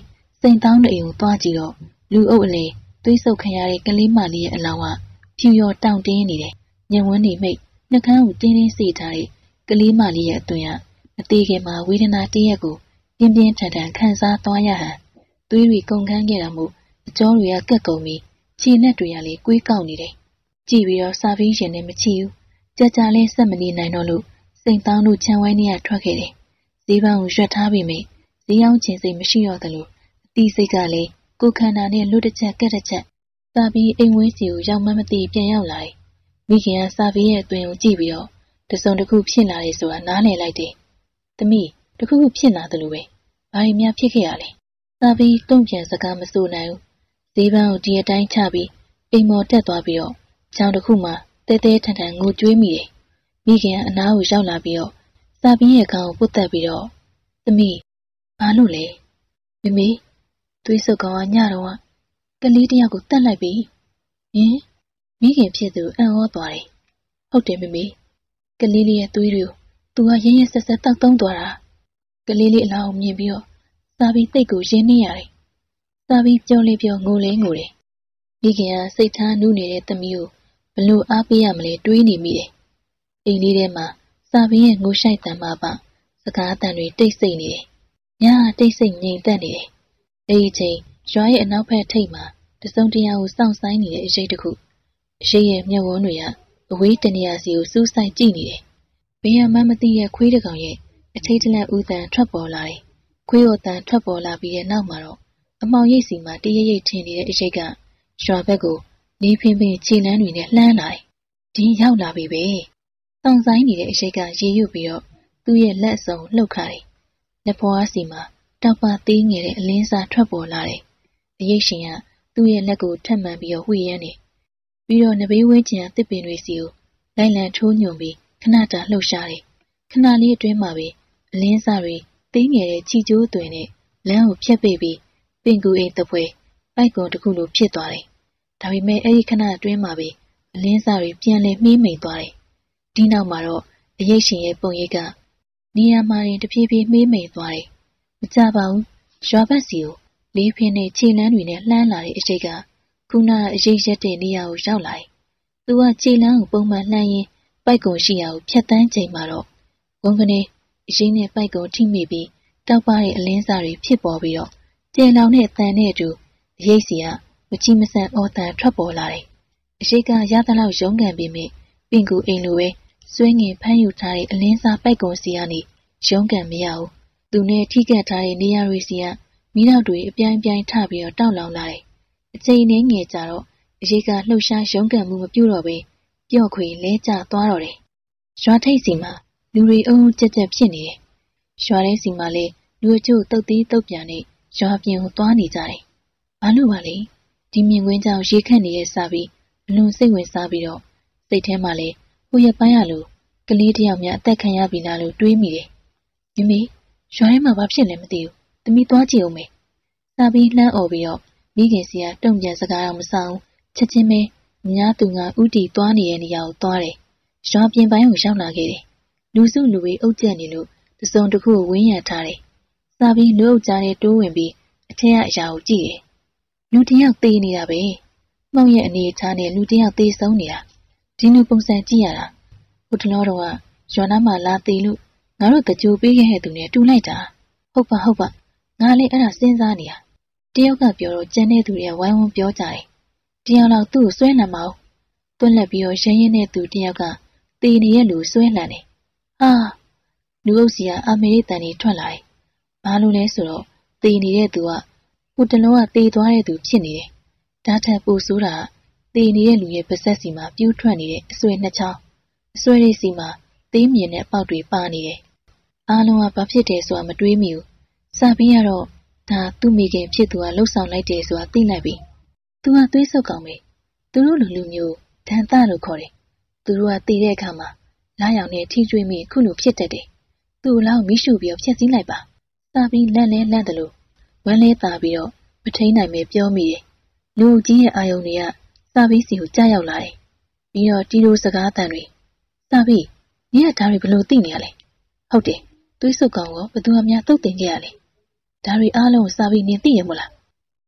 စိန်တောင်းတဲ့အိမ်ကိုသွားကြည့်တော့လူအုပ်အလေသွေးဆုပ်ခံရတဲ့ကလေးမလေးရဲ့အလောင်းကဖြူရော်တောင့်တင်းနေတယ်။ညံဝန်းနေမိတ်နှကန်းကိုတင်းတင်းစေးထားတဲ့ကလေးမလေးရဲ့အသွင်ကမသေးခင်မှာဝေဒနာတရက်ကိုပြင်းပြင်းထန်ထန်ခံစားသွားရဟန်သွေးတွေကုန်ခန်းခဲ့တာမို့အကြောတွေကကက်ကုန်ပြီးခြေနဲ့တွေကလည်းကွေးကောက်နေတယ်။ကြည့်ပြီးတော့စာဖီးရှင်နဲ့မချီဘူး။ကြာကြာလေးဆက်မနေနိုင်တော့လို့စိန်တောင်းတို့ခြံဝိုင်းထဲကထွက်ခဲ့တယ်။ဈေးပန်းကိုရွက်ထားပြီးမိဈေးရောက်ခြင်းစိတ်မရှိတော့သလိုအတီးစိတ်ကလည်းကိုခန္ဓာနဲ့လွတ်တစ်ချက်ကက်တစ်ချက်စာဖီးအိမ်ဝင်းစီကိုရောက်မှမသိပြန်ရောက်လာတယ်။မိခင်ကစာဖီးရဲ့အသွင်ကိုကြည့်ပြီးတော့တစုံတစ်ခုဖြစ်လာတယ်ဆိုတာနားလည်လိုက်တယ်။သမီးတခုခုဖြစ်လာသလိုပဲ။ဘာတွေများဖြစ်ခဲ့ရလဲ။စာဖီးတုံ့ပြန်စကားမဆိုနိုင်ဘူး။ဈေးပန်းကိုဒီအတိုင်းချပြီးအိမ်မော်တက်သွားပြီးတော့ချောင်းတစ်ခုမှတဲတဲထန်ထန်ငိုကြွေးမိတယ်။မိခင်ကအနားကိုရောက်လာပြီးတော့စာဖီးရဲ့ခေါင်းကိုပုတ်တက်ပြီးတော့သမီးဘာလို့လဲ။မမေသွေးဆုပ်ကောင်ကညတော့ကလေးတယောက်ကိုတတ်လိုက်ပြီ။ဟင်မိခင်ဖြစ်သူအံ့ဩသွားတယ်။ဟုတ်တယ်မမေကလေးလေးရဲ့သွေးတွေကိုသူကရင်းရဆက်ဆက်တောက်သုံးသွားတာကလေးလေးအလောင်းမြင်ပြီးတော့စာပြီးတိတ်ကိုရင်းနေရတယ်စာပြီးပြောလေးပြောငိုလေးငိုတယ်မိခင်ကစိတ်ထားနူးနေတဲ့သမီးကိုဘလို့အားပေးရမလဲတွေးနေမိတယ်အိမ်လေးထဲမှာစာပြီးရဲ့ငိုရှိုက်တံပါပါစကားအတန်တွေတိတ်ဆိတ်နေတယ်ညတိတ်ဆိတ်ငြိမ်သက်နေတယ်အဲ့ဒီချိန်ရွာရဲ့အနောက်ဘက်ထိပ်မှာတစုံတရာကိုစောင့်ဆိုင်နေတဲ့အရေးတစ်ခုအရေးရဲ့မျက်ဝန်းတွေကအဝေးတနေရာစီကိုစူးစိုက်ကြည့်နေတယ်ဘေးရမမသိရဲ့ခွေးတစ်ကောင်ရဲ့အထိတ်တလန့်ဦးတန်ထွက်ပေါ်လာတယ်။ခွေးတော်တန်ထွက်ပေါ်လာပြီးတဲ့နောက်မှာတော့အမောင်ရိပ်စီမှာတရရိပ်ထင်နေတဲ့အရိပ်ကရွာဘက်ကိုနေဖင်းဖင်းခြေလန်းတွေနဲ့လှမ်းလာတယ်။ဒီရောက်လာပြီပဲ။တောင်ဆိုင်နေတဲ့အရိပ်ကရေရွတ်ပြီးတော့သူ့ရဲ့လက်စုံလှုပ်ခါတယ်။လက်ဖွားစီမှာတောက်ပါသေးငယ်တဲ့အလင်းစားထွက်ပေါ်လာတယ်။အရိပ်ရှင်ကသူ့ရဲ့လက်ကိုထပ်မှန်ပြီးတော့ဝှေ့ရမ်းတယ်။ပြီးတော့နဘေးဝင်းကျင်တစ်ပင်တွေစီကိုလိုက်လံထိုးညွန်ပြီးခဏတာလှုပ်ရှားတယ်ခဏလေးအတွင်းမှာပဲအလင်းစားတွေတင်းငယ်တဲ့ချီကျိုးသွင်နဲ့လမ်းကိုဖျက်ပိတ်ပြီးပင်ကူအိမ်တပွဲပိုက်ကွန်တစ်ခုလိုဖြစ်သွားတယ်ဒါပေမဲ့အဲ့ဒီခဏအတွင်းမှာပဲအလင်းစားတွေပြန်လည်မှေးမိန်သွားတယ်ဒီနောက်မှာတော့အရေးရှင်ရဲ့ပုံရိပ်ကနေရာမှာတဖြည်းဖြည်းမှေးမိန်သွားတယ်မကြပါဘူးရွာဘက်စီကိုလေးဖင်းနဲ့ခြေလန်းတွေနဲ့လှမ်းလာတဲ့အရှိတ်ကခုနအရေးရက်တဲ့နေရာကိုရောက်လာတယ်သူကခြေလန်းကိုပုံမှန်လှမ်းရင်းပိုက်ကွန်ရှိရာကိုဖြတ်တန်းချိန်မှာတော့ဝုန်းကနေအရင်းနဲ့ပိုက်ကွန်ထိမိပြီးတောက်ပတဲ့အလင်းစားတွေဖြစ်ပေါ်ပြီးတော့ကျေလောင်တဲ့အတန်နဲ့အတူအရေးစီကမချီမဆန်အော်တန်ထွက်ပေါ်လာတယ်။အရှိတ်ကရသလောက်ရုန်းကန်ပြီးမြပင်ကူအိမ်လိုပဲစွဲငင်ဖမ်းယူထားတဲ့အလင်းစားပိုက်ကွန်စီကနေရုန်းကန်မရဘူး။သူနဲ့ထိကပ်ထားတဲ့နေရာတွေစီကမိတော့တွေအပြိုင်ပြိုင်ထပြီးတော့တောက်လောင်လာတယ်။အချိန်နဲ့ငယ်ကြတော့အရေးကလှုပ်ရှားရုန်းကန်မှုမပြုတော့ပဲပျော့ခွေလဲကျသွားတော့တယ်။ရွာထိပ်စီမှာလူတွေအုံကြက်ကြက်ဖြစ်နေတယ်။ရွာထဲစီမှာလည်းလူအချို့တုတ်သေးတုတ်ပြန်နဲ့ရွာပြင်ကိုသွားနေကြတယ်။ဘာလို့ပါလဲ။ဒီမြင်ကွင်းကြောင်ရေခန့်နေတဲ့စာပြီးအလွန်စိတ်ဝင်စားပြီးတော့စိတ်ထဲမှာလည်းဟိုရပိုင်းရလို့ကလေးတယောက်များအသက်ခံရပြီလားလို့တွေးမိတယ်။မိမိရွာထဲမှာဘာဖြစ်လဲမသိဘူး။သမီးသွားကြည့်အောင်မယ်။စာပြီးလှမ်းអော်ပြီးတော့မိခင်စီကတုံ့ပြန်စကားတော့မဆောင်ချက်ချင်းပဲညာသူငါဥတီသွားနေတဲ့နေရာကိုသွားတယ်။ရွာပြင်ပိုင်းကိုရောက်လာခဲ့တယ်။လူစုလူဝေးအုပ်ကျက်နေလို့တစုံတစ်ခုကိုဝင်းရံထားတယ်။စာပြီးလူအုပ်ကြားထဲတိုးဝင်ပြီးအထက်ကအရာကိုကြည့်တယ်။လူတစ်ယောက်သေနေတာပဲ။မှောင်ရဲ့အနေအထားနဲ့လူတစ်ယောက်သေဆုံးနေတာ။ဒီလူပုံစံကြည့်ရတာ။ဟိုတလောတော့ရွာနားမှာလာသေးလို့ငါတို့တကြိုပေးခဲ့တဲ့သူနဲ့တူလိုက်တာ။ဟုတ်ပါငါလည်းအဲ့ဒါစဉ်းစားနေတာ။တယောက်ကပြောတော့ကြံတဲ့သူတွေကဝိုင်းဝန်းပြောကြတယ်။တယောက်တော့သူ့ကိုဆွဲလန့်မအောင်။တွန်းလက်ပြီးတော့ရင်းရင်းနဲ့သူတယောက်ကသေနေတဲ့လူဆွဲလန့်တယ်။ဟာလူအုပ်စီကအမေရိတန်ကြီးထွက်လာတယ်။ဘာလို့လဲဆိုတော့သေနေတဲ့သူကဟိုတလုံးကသေသွားတဲ့သူဖြစ်နေတယ်။ဒါထက်ပိုဆိုးတာကသေနေတဲ့လူရဲ့ပါးစပ်စီမှာပြိုးထွက်နေတဲ့အဆွဲနှစ်ချောင်းအဆွဲလေးစီမှာသေးမြင်တဲ့အပေါက်တွေပါနေတယ်။အားလုံးကဘာဖြစ်တယ်ဆိုတာမတွေးမိဘူး။စာပြီးကတော့ဒါသူ့မိခင်ဖြစ်သူကလှုပ်ဆောင်လိုက်တယ်ဆိုတာသိလိုက်ပြီ။သူကသွေးဆုပ်ကောင်ပဲ။သူတို့လူမျိုးဒန်တလို့ခေါ်တယ်။သူတို့ကတည်တဲ့အခါမှာလာရောင်နဲ့ထိကျွေးမိခုလိုဖြစ်တတ်တယ်။သူ့လောက်မိရှုပြီးဖျက်ဆီးလိုက်ပါ။စာပြီးလန့်တယ်လို့ဝမ်းလဲတာပြီးတော့မထိန်နိုင်ပဲပြောမိတယ်။လူကြီးရဲ့အာယုံတွေကစာပြီးစီကိုကြားရောက်လာတယ်။ပြီးတော့တီတို့စကားတန်တွေစာပြီးညကဒါတွေဘလို့သိနေရလဲ။ဟုတ်တယ်။သွေးဆုပ်ကောင်ကဘသူမှများတုတ်တင်ခဲ့ရလဲ။ဒါတွေအားလုံးစာပြီးနင်သိရမို့လား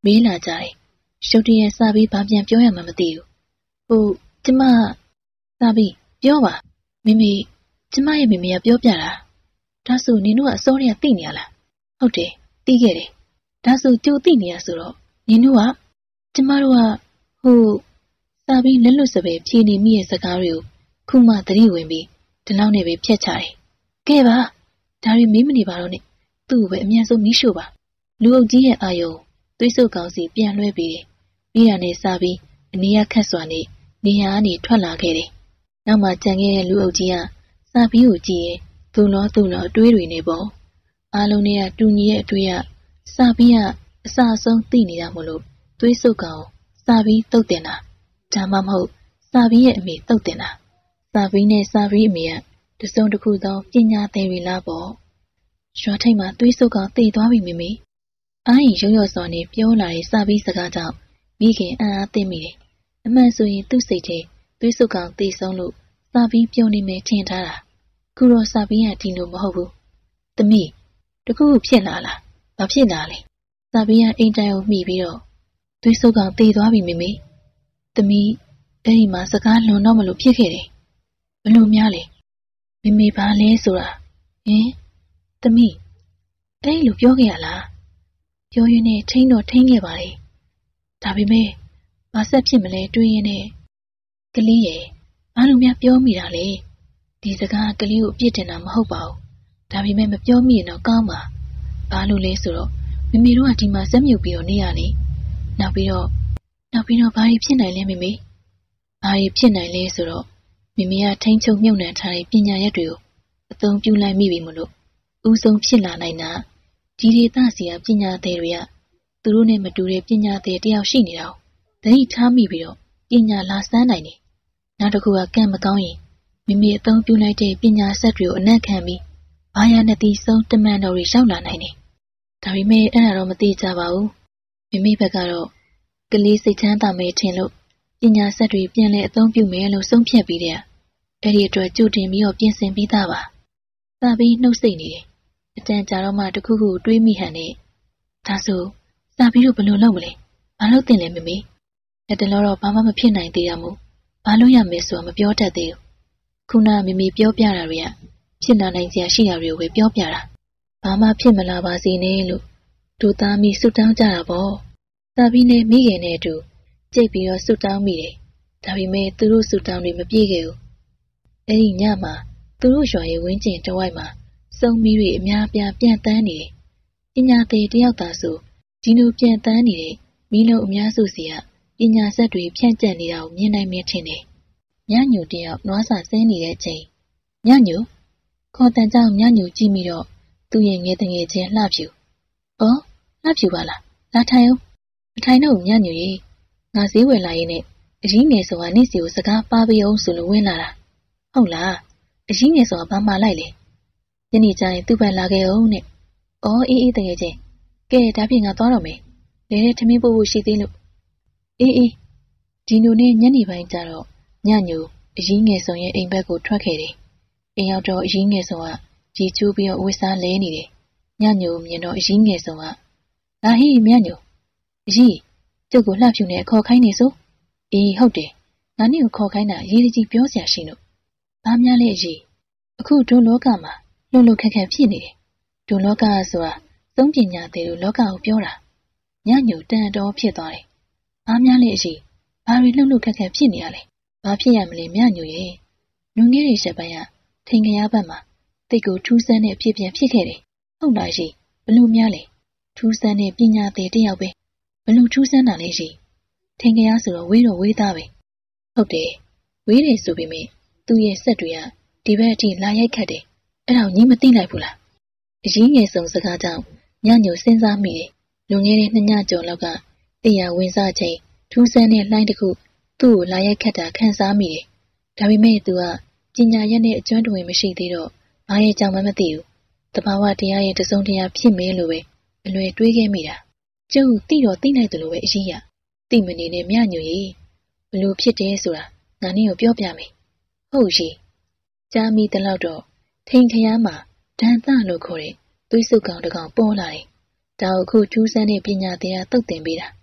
မေးလာကြတယ်။ရှုပ်တရက်စပြီးဘာပြန်ပြောရမှမသိဘူး။ကျမစပြီးပြောပါမေမေကျမရဲ့မေမေကပြောပြတာဒါဆိုနင်တို့ကအစောတည်းကသိနေရလားဟုတ်တယ်သိခဲ့တယ်ဒါဆိုကြိုသိနေရဆိုတော့နင်တို့ကကျမတို့ကစပြီးလက်လွတ်စပယ်ဖြေနေမိရဲ့စကားတွေကိုခုမှသတိဝင်ပြီးဒီလောက်နဲ့ပဲဖြတ်ချတယ်ကဲပါဒါတွေမေးမနေပါတော့နဲ့သူ့ကိုပဲအမြန်ဆုံးမီးရှို့ပါလူအုပ်ကြီးရဲ့အာယုံသွေးဆုပ်ကောင်းစီပြန်လွှဲပြီးတယ်ပြီးရနဲ့စပြီးအနေရခက်စွာနဲ့နေရာကနေထွက်လာခဲ့တယ်နောက်မှကြံခဲ့တဲ့လူအုပ်ကြီးကစပြီးကိုကြည့်ရင်သူ့လောအတွေးတွေနဲ့ပေါ့အားလုံးတွေကတူညီရဲ့အတွေးကစပြီးကအစအဆုံးသိနေတာမို့လို့သွေးဆုပ်ကောင်စပြီးတုတ်တင်တာဒါမှမဟုတ်စပြီးရဲ့အမေတုတ်တင်တာစပြီးနဲ့စပြီးအမေကတစုံတစ်ခုသောပညာသည်တွေလားပေါ့ရွာထိပ်မှာသွေးဆုပ်ကောင်တည်သွားပြီမေအားရင်ရုံရော့စော်နေပြောလာတဲ့စပြီးစကားကြောင့်မိခင်အံ့အားသင့်မိတယ်အမှန်ဆိုရင်သူ့စိတ်ထဲသွေးဆုပ်ကောင်တည်ဆုံးလို့စပြီးပြုံးနေမယ်ထင်ထားတာခုတော့စပြီးကဒီလိုမဟုတ်ဘူးသမီးတခုခုဖြစ်လာလားဘာဖြစ်လာလဲစပြီးကအိမ်တိုင်ကိုမှီပြီးတော့သွေးဆုပ်ကောင်တည်သွားပြီမေသမီးအဲ့ဒီမှာစကားလွန်တော့မလို့ဖြစ်ခဲ့တယ်ဘလို့များလဲမေဘာလဲဆိုတာသမီးအဲ့လိုပြောခဲ့ရလားပြောရင်းနဲ့ထိန်းတော့ထိန်းခဲ့ပါလေဒါပေမဲ့ဘာဆက်ဖြစ်မလဲတွေးရင်းနဲ့ကလေးရဲ့ဘာလို့များပြောမိတာလဲဒီစကားကလေးကိုအပြစ်တင်တာမဟုတ်ပါဘူးဒါပေမဲ့မပြောမိရင်တော့ကောင်းပါဘာလို့လဲဆိုတော့မေတို့ကဒီမှာစက်မြုပ်ပြီးတော့နေရလေနောက်ပြီးတော့ဘာတွေဖြစ်နိုင်လဲမေဘာတွေဖြစ်နိုင်လဲဆိုတော့မေကထိန်းချုပ်မြုပ်နှံထားတဲ့ပညာရက်တွေကိုအသုံးပြုလိုက်မိပြီမလို့ဦးဆုံးဖြစ်လာနိုင်တာဒီဒေသစီကပညာသည်တွေကသူတို့နဲ့မတူတဲ့ပညာသည်တယောက်ရှိနေတာကိုသတိထားမိပြီးတော့ပညာလာစမ်းနိုင်တယ်နောက်တစ်ခုကကံမကောင်းရင်မေအသုံးပြုလိုက်တဲ့ပညာဆက်တွေကိုအနက်ခံပြီးဘာယာနဲ့တီးဆုံးတမန်တော်တွေရောက်လာနိုင်တယ်ဒါပေမဲ့အဲ့ဒါတော့မသိကြပါဘူးမေဘက်ကတော့ကလေးစိတ်ချမ်းသာမယ်ထင်လို့ပညာဆက်တွေပြန်လဲအသုံးပြုမယ်လို့ဆုံးဖြတ်ပြီးတဲ့အဲ့ဒီအတွက်ကြိုတင်ပြီးတော့ပြင်ဆင်ပြီးသားပါစပြီးနှုတ်ဆက်နေတယ်အတန်ကြာတော့မှတခုခုတွေးမိဟန်နဲ့ဒါဆိုစပြီးတော့ဘယ်လိုလုပ်မလဲဘာလို့တင်လဲမေလက်တလောတော့ဘာမှမဖြစ်နိုင်သေးရမို့ဘာလို့ရမယ်ဆိုတာမပြောတတ်သေးဘူးခုနမေပြောပြတာတွေကဖြစ်လာနိုင်စရာရှိတာတွေကိုပဲပြောပြတာဘာမှဖြစ်မလာပါစေနဲ့လို့တို့သားမိဆုတောင်းကြတာပေါ့စပြီးနဲ့မိခင်နဲ့အတူကြိတ်ပြီးတော့ဆုတောင်းမိတယ်ဒါပေမဲ့သူတို့ဆုတောင်းတွေမပြည့်ခဲ့ဘူးအဲ့ဒီညမှာသူတို့ရွာရဲ့ဝင်းကျင်တဝိုက်မှာစုံမီးတွေအများပြားပြန့်တန်းနေတယ်ပညာသည်တယောက်သာဆိုဒီလိုပြန့်တန်းနေတဲ့မီးလုံးအများစုစီကပညာဆက်တွေဖြန့်ကျက်နေတာကိုမြင်နိုင်မြင်ထင်တယ်ညညူတယောက်နွားစာဆင်းနေတဲ့အချိန်ညညူခေါ်တန်ကြောင့်ညညူကြည့်မိတော့သူ့ရဲ့ငယ်တငယ်ချင်းလှဖြူလှဖြူပါလားလာထိုင်အောင်မထိုင်တော့ညညူရေငါဈေးဝယ်လာရင်နဲ့အကြီးငယ်ဆိုတာနေ့စီကိုစကားပါပေးအောင်ဆိုလို့ဝင်လာတာဟုတ်လားအကြီးငယ်ဆိုတာဘာမှလိုက်လေညနေကျရင်သူ့ဘက်လာခဲ့အောင်နဲ့အေးတကယ်ချင်းကဲဒါဖြင့်ငါသွားတော့မယ်လေတဲ့ထမင်းပို့ဖို့ရှိသေးလို့အေးဒီလိုနဲ့ညနေပိုင်းကျတော့ညညူအကြီးငယ်ဆောင်ရဲ့အိမ်ဘက်ကိုထွက်ခဲ့တယ်အိမ်ရောက်တော့အကြီးငယ်ဆောင်ကကြည်ကျိုးပြီးတော့ဝှက်စားလဲနေတယ်ညညူမြင်တော့အကြီးငယ်ဆောင်ကလာဟေးညညူအကြီးကျုပ်ကိုလှဖြူနေခေါ်ခိုင်းနေစို့အေးဟုတ်တယ်ငါနေ့ကိုခေါ်ခိုင်းတာရေးကြီးပြောစရာရှိလို့ဘာများလဲအကြီးအခုဒုလောကမှာလှုပ်ခက်ဖြစ်နေတယ်ဒုလောကဆိုတာသုံးပညာသေးလို့လောကကိုပြောတာညညူတန်တော်ဖြစ်သွားတယ်ဘာများလဲအကြီးဘာတွေလှုပ်ခက်ဖြစ်နေရလဲဘာဖြစ်ရမလဲညညူရဲ့လွန်ခဲ့တဲ့ရက်ပိုင်းကထိန်ခရားဘက်မှာတိတ်ကိုထူးဆန်းတဲ့အဖြစ်ပြန်ဖြစ်ခဲ့တယ်ဟုတ်လားကြီးဘလို့များလဲထူးဆန်းတဲ့ပညာသေးတယောက်ပဲဘလို့ထူးဆန်းတာလဲကြီးထိန်ခရားဆိုတော့ဝေးတော့ဝေးသားပဲဟုတ်တယ်ဝေးတယ်ဆိုပေမဲ့သူ့ရဲ့ဆက်တွေကဒီဘက်အထိလာရိုက်ခတ်တယ်အဲ့ဒါကိုညီမသိလိုက်ဘူးလားအကြီးငယ်ဆုံးစကားကြောင့်ညညိုစဉ်းစားမိတယ်လွန်ခဲ့တဲ့2 ညကျော်လောက်ကတရားဝင်စားချိန်ထူးဆန်းတဲ့လှိုင်းတစ်ခုသူ့ကိုလာရိုက်ခတ်တာခံစားမိတယ်ဒါပေမဲ့သူကပညာရက်နဲ့အကျွမ်းတဝင်မရှိသေးတော့ဘာရဲ့ကြောင့်မှမသိဘူးတဘာဝတရားရဲ့တစုံတရာဖြစ်မဲလို့ပဲအလွယ်တွေးခဲ့မိတာကျုပ်သိတော့သိနိုင်တယ်လို့ပဲအကြီးရသိမနေနဲ့မြညိုကြီးဘလို့ဖြစ်တယ်ဆိုတာငါနင်းကိုပြောပြမယ်ဟုတ်ကြီးကြားမိတဲ့လောက်တော့ထိန်ခရားမှာဒန်သလို့ခေါ်တဲ့သွေးစုပ်ကောင်တစ်ကောင်ပေါ်လာတယ်ဒါကိုအခုထူးဆန်းတဲ့ပညာတရားသုတ်သင်ပေးတာ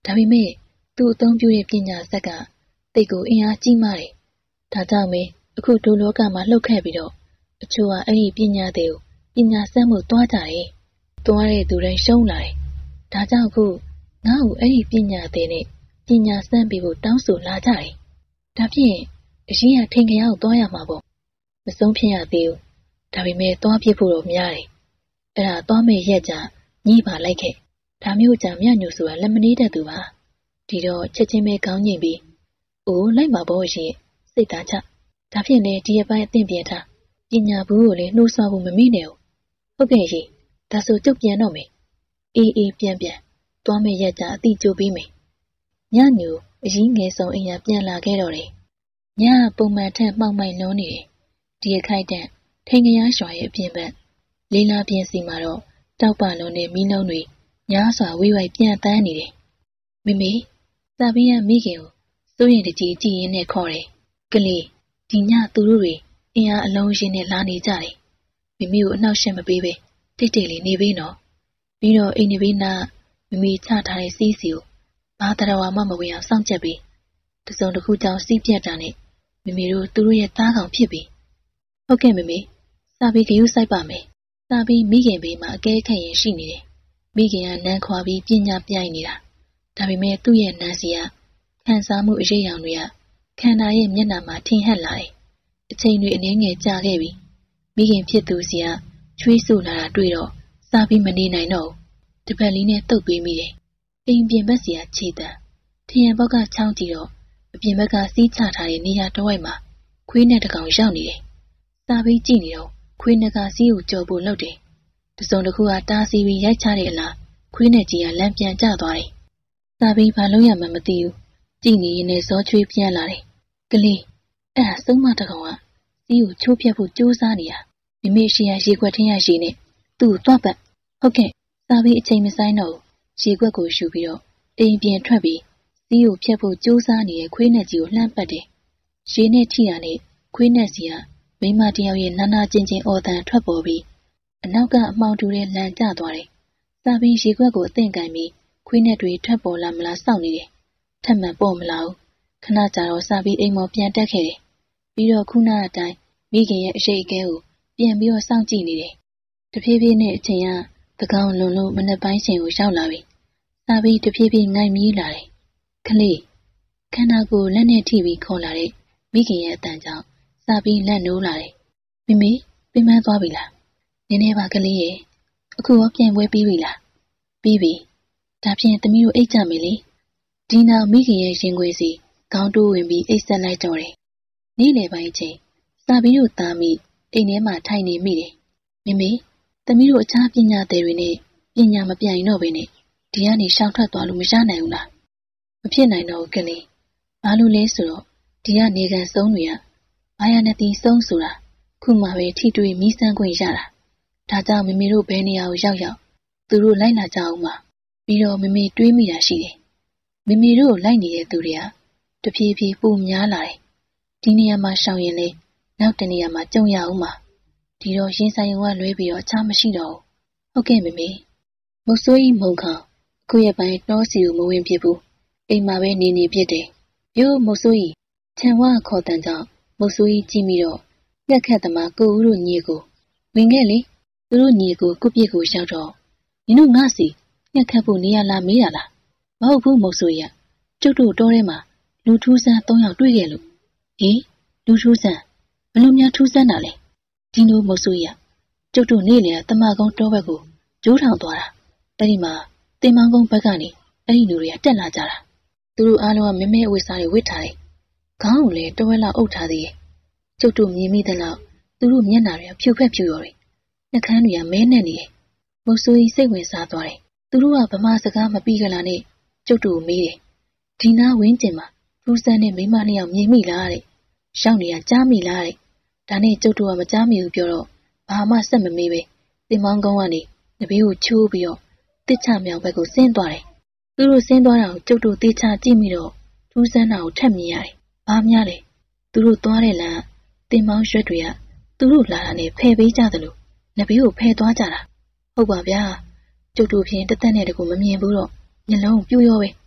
ဒါပေမဲ့သူ့အသုံးပြုတဲ့ပညာဆက်ကတိတ်ကိုအင်အားကြီးမားတယ်။ဒါကြောင့်ပဲအခုဒုလောကမှာလှုပ်ခဲ့ပြီးတော့အချို့ကအဲ့ဒီပညာတွေကိုပညာစမ်းမှုတွားကြတယ်။တွားတဲ့သူတိုင်းရှုံးလာတယ်။ဒါကြောင့်အခုငါ့ကိုအဲ့ဒီပညာတဲ့နဲ့ပညာစမ်းပြီးဖို့တောင်းဆိုလာကြတယ်။ဒါဖြင့်အရင်ကထိန်ခရကိုတွားရမှာပေါ့။မဆုံးဖြတ်ရသေးဘူး။ဒါပေမဲ့တွားပြဖို့တော့များတယ်။အဲ့ဒါတွားမဲ့ရက်ကြညှိပါလိုက်ခဲ့။ဒါမျိုးကြမြညိုဆိုတာလက်မနေတတ်သူပါ။ဒီတော့ချက်ချင်းပဲခေါင်းညိတ်ပြီးအိုးလိုက်မှာပေါ့ရှင်စိတ်သားချဒါဖြင့်လေဒီအပိုင်းအသင့်ပြန်ထားပညာဘူးကိုလည်းနှိုးဆွဖို့မမိနဲ့ဟုတ်ကဲ့ရှင်ဒါဆိုကျုပ်ပြန်တော့မယ်အေးပြန်တွားမယ်ရက်ကြအတိကျိုးပေးမယ်ညညိုအရင်ငယ်ဆုံးအိမ်ကပြန်လာခဲ့တော့တယ်ညပုံမှန်ထက်မှောက်မိုက်လုံးနေတယ်ဒီအခိုက်တန့်ထိန်ကရရွှာရဲ့အပြင်ဘက်လေးလာပြင်းစီမှာတော့တောက်ပလုံးနဲ့မီးလုံးတွေညားစွာဝိဝိုက်ပြန်တန်းနေတယ်မိမိစာပင်းရမိခင်ကိုစိုးရင်တကြီးကြည်ရင်နဲ့ခေါ်တယ်ကလေးဒီညသူတို့တွေအင်အားအလုံးရင်းနဲ့လာနေကြတယ်မိမိကိုအနှောက်အယှက်မပေးပဲတိတ်တိတ်လေးနေပေးနော်ပြီးတော့အိမ်နေပေးနာမိမိချထားတဲ့စီးစီကိုဘာတရားဝမှမဝင်အောင်စောင့်ကြပ်ပြီးတစုံတစ်ခုကြောင့်စီးပြတ်တာနဲ့မိမိတို့သူတို့ရဲ့သားကောင်ဖြစ်ပြီးဟုတ်ကဲ့မိမိစာပြီးဂရုစိုက်ပါမယ်စာပြီးမိခင်ဘေးမှာအကဲခတ်ရင်ရှိနေတယ်မိခင်ကနန်းခွာပြီးပညာပြိုင်နေတာဒါပေမဲ့သူ့ရဲ့နန်းစီကခံစားမှုအရေးအယောင်တွေကခန္ဓာရဲ့မျက်နှာမှာထင်ဟပ်လာတယ်။အချိန်တွေအနည်းငယ်ကြာခဲ့ပြီ။မိခင်ဖြစ်သူစီကချွေးဆူလာတာတွေ့တော့စားပြီးမနေနိုင်တော့ဘူး။တပတ်လေးနဲ့တုတ်ပေးမိတယ်။အိမ်ပြင်ဘက်စီကခြေတံ။ထရံဘောက်ကချောင်းကြည့်တော့အပြင်ဘက်ကစီးချထားတဲ့နေရာတစ်ဝိုက်မှာခွေးနဲ့တကောင်ရောက်နေတယ်။စားပြီးကြည့်နေတော့ခွေးနဲ့ကစီးကိုကြော်ဖို့လုပ်တယ်။တစုံတစ်ခုကတားစီပြီးရိုက်ချတဲ့အလားခွေးနဲ့ကြီးကလမ်းပြန်ကျသွားတယ်။စားပြီးဘာလို့ရမှမသိဘူး။ကြည့်နေရင်လည်းဇောချွေးပြန်လာတယ်။ကလေးအဲ့ဒါဆုံးမတကောင်ကစီးကိုချိုးပြတ်ဖို့ကြိုးစားနေတာမိမိရှေ့ရရေခွက်ထင်းရရေနဲ့သူ့ကိုတွားပတ်ဟုတ်ကဲ့စားပြီးအချိန်မဆိုင်တော့ရေခွက်ကိုရှူပြီးတော့အိမ်ပြင်ထွက်ပြီးစီးကိုဖြတ်ဖို့ကြိုးစားနေတဲ့ခွေးနဲ့ကြီးကိုလှမ်းပတ်တယ်ရေနဲ့ထိတာနဲ့ခွေးနဲ့စီကမိမတယောက်ရဲ့နာနာကျင်ကျင်အော်တန်ထွက်ပေါ်ပြီးအနောက်ကအမှောင်တူတဲ့လမ်းကျသွားတယ်စားပြီးရေခွက်ကိုအသင့်ကန်ပြီးခွေးနဲ့တွေထွက်ပေါ်လာမလားစောင့်နေတယ်ထပ်မှန်ပေါ်မလာဘူးခဏကြာတော့စားပြီးအိမ်မော်ပြန်တက်ခဲ့တယ်ပြီးတော့ခုနအတိုင်းမိခင်ရဲ့အရှိတ်အကဲကိုပြန်ပြီးတော့စောင့်ကြည့်နေတယ်တဖြည်းဖြည်းနဲ့အချိန်ကသကောင်လွန်လို့မနက်ပိုင်းချိန်ကိုရောက်လာပြီစားပြီးတဖြည်းဖြည်းငိုက်မြည်လာတယ်ကလေးခန္ဓာကိုယ်လက်နဲ့ထိပြီးခေါ်လာတဲ့မိခင်ရဲ့အတန်ကြောင့်စားပြီးလက်နိုးလာတယ်မိမိပြင်းမသွားပြီလားနည်းနည်းပါကလေးရဲ့အခုရောပြန်ပွဲပြီးပြီလားပြီးပြီဒါဖြင့်သမီးတို့အိတ်ကြမယ်လေဒီနောက်မိခင်ရဲ့ရင်ခွေစီခေါင်းတိုးဝင်ပြီးအိတ်ဆက်လိုက်တော့တယ်နေ့လယ်ပိုင်းချိန်စာပြီးတို့သားမိအိမ်ထဲမှာထိုင်နေမိတယ်မိမိသမီးတို့အခြားပညာသည်တွေနဲ့ပညာမပြိုင်တော့ဘဲနဲ့ဒီကနေရှောင်ထွက်သွားလို့မရနိုင်ဘူးလားမဖြစ်နိုင်တော့ဘူးကလေးဘာလို့လဲဆိုတော့ဒီကနေကန်ဆုံးတွေကဘာရနဲ့တီးဆုံးဆိုတာခုမှပဲထိတွေ့မိစမ်းခွင့်ရတာဒါကြောင့်မိမိတို့ဘယ်နေရာကိုရောက်သူတို့လိုက်လာကြအောင်ပါပြီးတော့မိမိတွေးမိတာရှိတယ်မိမိတို့လိုက်နေတဲ့သူတွေကတဖြည်းဖြည်းပုံများလာတယ်ဒီနေရာမှာရှောင်ရင်လေနောက်တနေရာမှာကြုံရအောင်ပါဒီတော့ရင်ဆိုင်ရုံကလွဲပြီးတော့အခြားမရှိတော့ဘူးဟုတ်ကဲ့မိမိမုတ်ဆိုးကြီးမုံခေါင်အခုရဲ့ပိုင်းတောစီကိုမဝင်ဖြစ်ဘူးအိမ်မှာပဲနေဖြစ်တယ်ပြိုးမုတ်ဆိုးကြီးခြံဝါခေါ်တန်ကြောင့်မုတ်ဆိုးကြီးကြည့်ပြီးတော့ညက်ခတ်သမားကိုဦးတို့ညီကိုဝင်ခဲ့လေသူတို့ညီကိုကုပြစ်ကိုရောက်တော့နင်တို့ငါစီညက်ခတ်ဖို့နေရလားမေးရလားမဟုတ်ဘူးမုတ်ဆိုးကြီးကျုပ်တို့တောထဲမှာလူထူးဆန်း3ယောက်တွေ့ခဲ့လို့ဟေးလူထူးဆန်းဘလို့များထူးဆန်းတာလဲဒီလိုမုတ်ဆိုးကြီးကျုပ်တို့နေလေတမကုန်းတောဘက်ကိုဂျိုးထောင်သွားတာအဲ့ဒီမှာတင်မောင်းကုန်းဘက်ကနေအဲ့ဒီလူတွေကတက်လာကြတာသူတို့အားလုံးကမဲမဲအဝတ်စားတွေဝတ်ထားတယ်ခေါင်းကိုလည်းတဝက်လောက်အုပ်ထားသေးတယ်ကျုပ်တို့မြင်မိတဲ့လောက်သူတို့မျက်နှာတွေကဖြူဖက်ဖြူရော်တယ်နှကန်းတွေကမဲနဲ့နေတယ်မုတ်ဆိုးကြီးစိတ်ဝင်စားသွားတယ်သူတို့ကဗမာစကားမပြီးကြလားနဲ့ကျုပ်တို့ကိုမေးတယ်ဒီနာဝင်းကျင်မှာထူးဆန်းတဲ့မိမနှစ်ယောက်မြင်မိလားတဲ့ရှောင်းနေရကြားမိလားတဲ့ဒါနဲ့ကျုပ်တို့ကမကြားမိဘူးပြောတော့ဘာမှဆက်မမေးပဲတင်မောင်းကုန်းကနေနဘေးကိုချိုးပြီးတော့တစ်ချမြောင်ဘက်ကိုဆင်းသွားတယ်သူတို့ဆင်းသွားတာကိုကျုပ်တို့တေးချကြည့်မိတော့ထူးဆန်းတာကိုထပ်မြင်ရတယ်ဘာများလဲသူတို့သွားတဲ့လမ်းတင်မောင်းရွက်တွေကသူတို့လာတာနဲ့ဖယ်ပေးကြသလိုနဘေးကိုဖယ်သွားကြတာဟုတ်ပါဗျာကျုပ်တို့ဖြင့်တသက်နဲ့တကူမမြင်ဘူးတော့မျက်လုံးပြိုးရောပဲ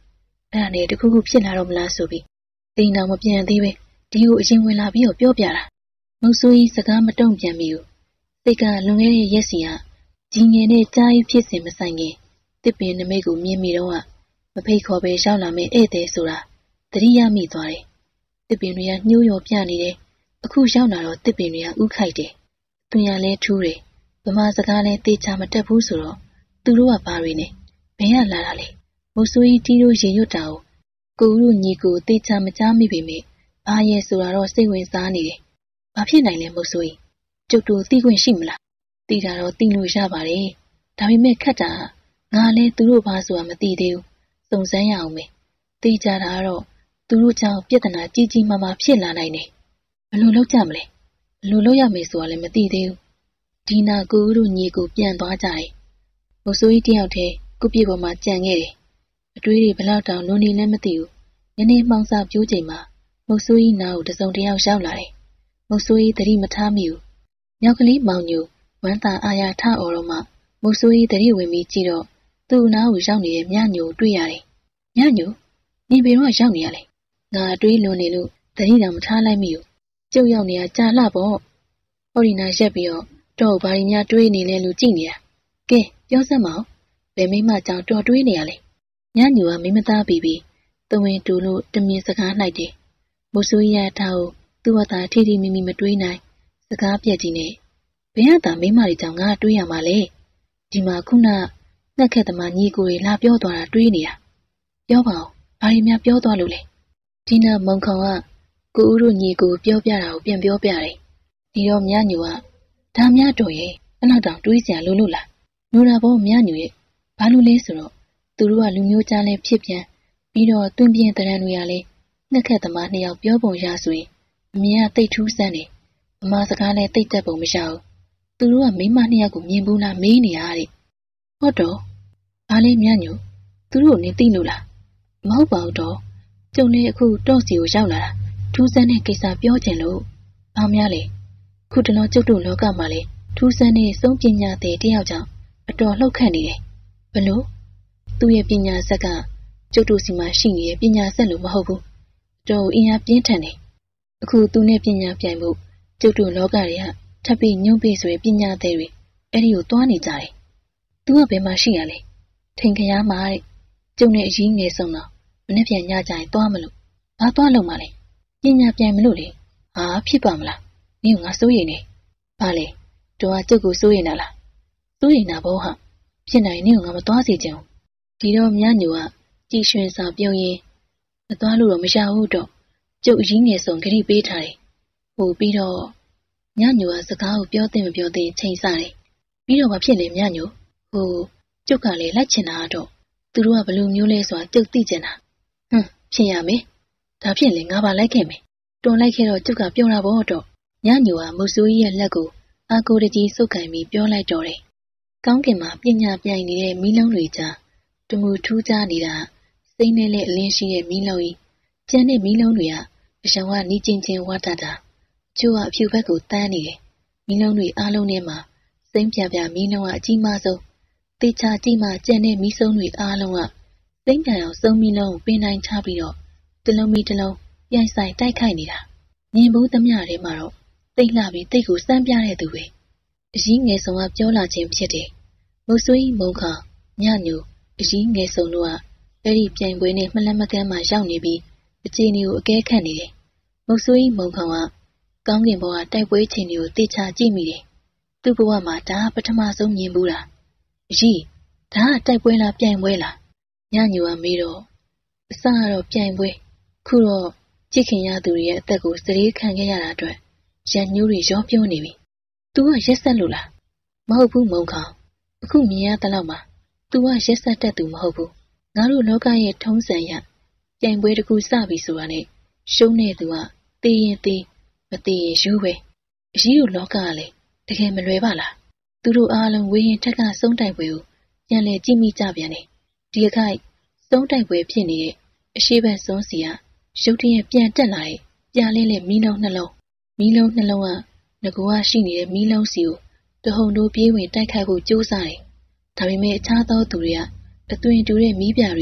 အဲ့ဒါနဲ့တခုခုဖြစ်လာတော့မလားဆိုပြီးတိန်တော်မပြန်သေးပဲဒီကိုအရင်ဝင်လာပြီးတော့ပြောပြတာမုတ်ဆိုးကြီးစကားမတုံ့ပြန်မိဘူးစိတ်ကလွန်ခဲ့တဲ့ရက်စီကကြီးငယ်နဲ့ကြားကြီးဖြစ်စဉ်မဆိုင်ခင်တစ်ပင်နမိတ်ကိုမြင်မိတော့မဖိတ်ခေါ်ပဲရောက်လာမယ့်ဧည့်သည်ဆိုတာသတိရမိသွားတယ်တစ်ပင်တွေကညှိုးရော်ပြနေတယ်အခုရောက်လာတော့တစ်ပင်တွေကဥခိုက်တယ်သူရလဲထူးတယ်ဗမာစကားလဲတေချာမတက်ဘူးဆိုတော့သူတို့ကဘာတွေလဲဘယ်ကလာတာလဲမုတ်ဆိုးကြီးတီးတို့ရေရွတ်တာကိုဦးတို့ညီကိုတေချာမကြားမိပေမဲ့ဘာရဲ့ဆိုတာတော့စိတ်ဝင်စားနေတယ်ဘာဖြစ်နိုင်လဲမုတ်ဆိုးကြီးကျုပ်တို့သိခွင့်ရှိမလားသိတာတော့သိလို့ရပါတယ်ဒါပေမဲ့ခက်တာငါလဲသူတို့ဘာဆိုတာမသိသေးဘူးစုံစမ်းရအောင်မယ်သိကြတာကတော့သူတို့ကြောင့်ပြဿနာကြီးကြီးမားမားဖြစ်လာနိုင်တယ်ဘယ်လိုလုပ်ကြမလဲဘယ်လိုလုပ်ရမယ်ဆိုတာလည်းမသိသေးဘူးဒီနာကိုဦးတို့ညီကိုပြန်သွားကြတယ်မုတ်ဆိုးကြီးတယောက်တည်းကုပြေပေါ်မှာကြံခဲ့တယ်အတွေးတွေဘလောက်တောင်လွန်နေလဲမသိဘူးနည်းနည်းမှောင်စာပြိုးချိန်မှာမုတ်ဆိုးကြီးနားကိုတစုံတယောက်ရောက်လာတယ်မုတ်ဆိုးကြီးသတိမထားမိဘူးမြောက်ကလေးမောင်ညိုဝမ်းသာအာရထအော်တော့မှမုတ်ဆိုးကြီးသတိဝင်ပြီးကြည့်တော့သူ့နားကိုရောက်နေတဲ့မြညိုတွေ့ရတယ်မြညိုနေပေတော့ရောက်နေရလေငါအတွေးလွန်နေလို့သတိတောင်မထားလိုက်မိဘူးကျုပ်ရောက်နေတာကြာလှပေါ့ဟောဒီနာရက်ပြီးတော့ဘာတွေများတွေးနေလဲလို့ကြည့်နေတာကဲပြောစမ်းမအောင်ဘယ်မိမကြောင်တော်တွေးနေရလဲညညူကမိမသားပြီးသဝင်တူလို့တမင်စကားလိုက်တယ်မုတ်ဆိုးရထားကိုသူ့ဝတာထိထိမိမိမတွေးနိုင်စကားပြက်ကြီးနဲ့ဘယ်ကသာမိမတွေကြောင်ငါတွေးရမှာလဲဒီမှာခုနနှက်ခက်သမားညီကိုတွေလာပြောသွားတာတွေးနေတာပြောပါဦးဘာတွေများပြောသွားလို့လဲဒီနာမုံခေါင်ကကိုဦးတို့ညီကိုပြောပြတာကိုပြန်ပြောပြတယ်ဒီတော့မြညူကဒါများတော်ရဲ့အဲ့လောက်တောင်တွေးစရာလို့လားနိုးတာပေါ့မြညူရဲ့ဘာလို့လဲဆိုတော့သူတို့ကလူမျိုးကြားလဲဖြစ်ပြန်ပြီးတော့တွင်ပြင်းတရံတွေကလည်းနှက်ခက်သမားနှစ်ယောက်ပြောပုံရဆိုရင်အမြင်ကတိတ်ထူးဆန်းတယ်ဗမာစကားလဲတိတ်တက်ပုံမရဘူးသူတို့ကမိမနှစ်ယောက်ကိုမြင်ဘူးလားမေးနေရတဲ့ဟုတ်တော့ဘာလဲမြညိုသူတို့နေသိလို့လားမဟုတ်ပါဘူးတော့ကျုံလေးအခုတော့စီကိုရောက်လာတာထူးဆန်းတဲ့ကိစ္စပြောချင်လို့ဘာများလဲခုတလောကျုပ်တို့လောကမှာလဲထူးဆန်းတဲ့စုံပညာသည်တယောက်ကြောင့်အတော်လှုပ်ခတ်နေတယ်ဘလို့သူ့ရဲ့ပညာဆက်ကကျုပ်တို့စီမှာရှိနေတဲ့ပညာဆက်လို့မဟုတ်ဘူးတော်အင်အားပြင်းထန်တယ်အခုသူနဲ့ပညာပြိုင်ဖို့ကျုပ်တို့လောကတွေကထပ်ပြီးညှို့ပြီးဆိုရင်ပညာသည်တွေအဲ့ဒီကိုတွားနေကြတယ်သူကဘယ်မှာရှိရလဲထိန်ခရားမှာတဲ့ကျုံနဲ့အကြီးငယ်ဆုံးတော့မနေ့ပြန်ညကြရင်တွားမလို့ဘာတွားလို့မလဲပညာပြိုင်မလို့လေဟာဖြစ်ပါမလားနင်ကငါစိုးရိမ်နေဘာလဲတော်ကကျုပ်ကိုစိုးရိမ်တာလားစိုးရိမ်တာဘောဟာဖြစ်နိုင်နင်ကငါမတွားစေချင်ဘူးဒီတော့မြညိုကကြည်ရွှင်စွာပြုံးရင်မတွားလို့တော့မရဘူးတော့ကျုပ်အကြီးငယ်ဆုံးဂရိပေးထားတယ်ဟိုပြီးတော့မြညိုကစကားကိုပြောသိမပြောသိချိန်ဆတယ်ပြီးတော့ဘာဖြစ်လဲမြညိုဟိုကျုပ်ကလည်းလိုက်ချင်တာတော့သူတို့ကဘလို့မျိုးလဲဆိုတာကျုပ်သိချင်တာဖြစ်ရမယ်ဒါဖြစ်ရင်ငါပါလိုက်ခဲ့မယ်တွန်လိုက်ခဲ့တော့ကျုပ်ကပြောတာပေါ့တော့မြညိုကမုတ်ဆိုးကြီးရဲ့လက်ကိုအာကိုတကြီးစုပ်ကန်ပြီးပြောလိုက်တော့တယ်ကောင်းကင်မှာပညာပြိုင်နေတဲ့မီးလုံးတွေကြားတမူထူးခြားနေတာစိမ့်နဲ့အလင်းရှိတဲ့မီးလုံးကြီးကျန်တဲ့မီးလုံးတွေကအရှောင်ကနီးချင်းချင်းဝါတတာကျိုးကအဖြူဘက်ကိုတန်းနေတယ်မီးလုံးတွေအားလုံးထဲမှာစိမ့်ပြပြမီးလုံးကအကြီးမားဆုံးတေချာကြီးမှကျန်တဲ့မီးစုံတွေအားလုံးကစိမ့်ပြန်အောင်စုံမီးလုံးကိုပင်တိုင်းချပြီးတော့တလုံးမီးတလုံးပြိုင်ဆိုင်တိုက်ခိုက်နေတာမြင်ဘူးသမျှထဲမှာတော့တိတ်လှပြီးတိတ်ကိုစမ်းပြတဲ့သူပဲအကြီးငယ်ဆုံးကပြောလာခြင်းဖြစ်တယ်မုတ်ဆွေးမုံခါညညိုအကြီးငယ်ဆုံးတို့ကအဲ့ဒီပြိုင်ပွဲနဲ့မလန့်မကမ်းမှရောက်နေပြီးအခြေအနေကိုအကဲခတ်နေတယ်မုတ်ဆွေးမုံခါကကောင်းကင်ဘဝတိုက်ပွဲချိန်တွေကိုတေချာကြည့်မိတယ်သူ့ဘဝမှာဒါပထမဆုံးမြင်ဘူးလားအကြီးဒါကတိုက်ပွဲလားပြိုင်ပွဲလားညညိုကမေးတော့အစကတော့ပြိုင်ပွဲခုတော့ကြည့်ခင်ရသူတွေရဲ့အသက်ကိုစရေခံခဲ့ရတာအတွက်ရန်ညိုးတွေရောပြောနေပြီသူကရက်ဆက်လို့လားမဟုတ်ဘူးမုံခေါင်အခုမြင်ရတဲ့လောက်မှာသူကရက်ဆက်တတ်သူမဟုတ်ဘူးငါတို့လောကရဲ့ထုံးစံရပြိုင်ပွဲတစ်ခုစပြီဆိုတာနဲ့ရှုံးနေသူကတေးရင်တေးမတေးရင်ယူပဲအကြီးတို့လောကကလည်းတကယ်မလွယ်ပါလားသူတို့အားလုံးဝေရင်ထက်ကစုံးတိုက်ပွဲကိုပြန်လဲကြည့်မိကြပြန်တယ်ဒီအခိုက်စုံးတိုက်ပွဲဖြစ်နေတဲ့အရှိဘက်စွန်းစီကရုတ်တရက်ပြန်တက်လာတဲ့ပြားလင်းတဲ့မီးလုံးနှလုံးကငကူကရှိနေတဲ့မီးလုံးစီကိုတဟုန်တို့ပြေးဝင်တိုက်ခိုက်ဖို့ကြိုးစားတယ်ဒါပေမဲ့အခြားသောသူတွေကအသွင်တူတဲ့မီးပြာတွေကို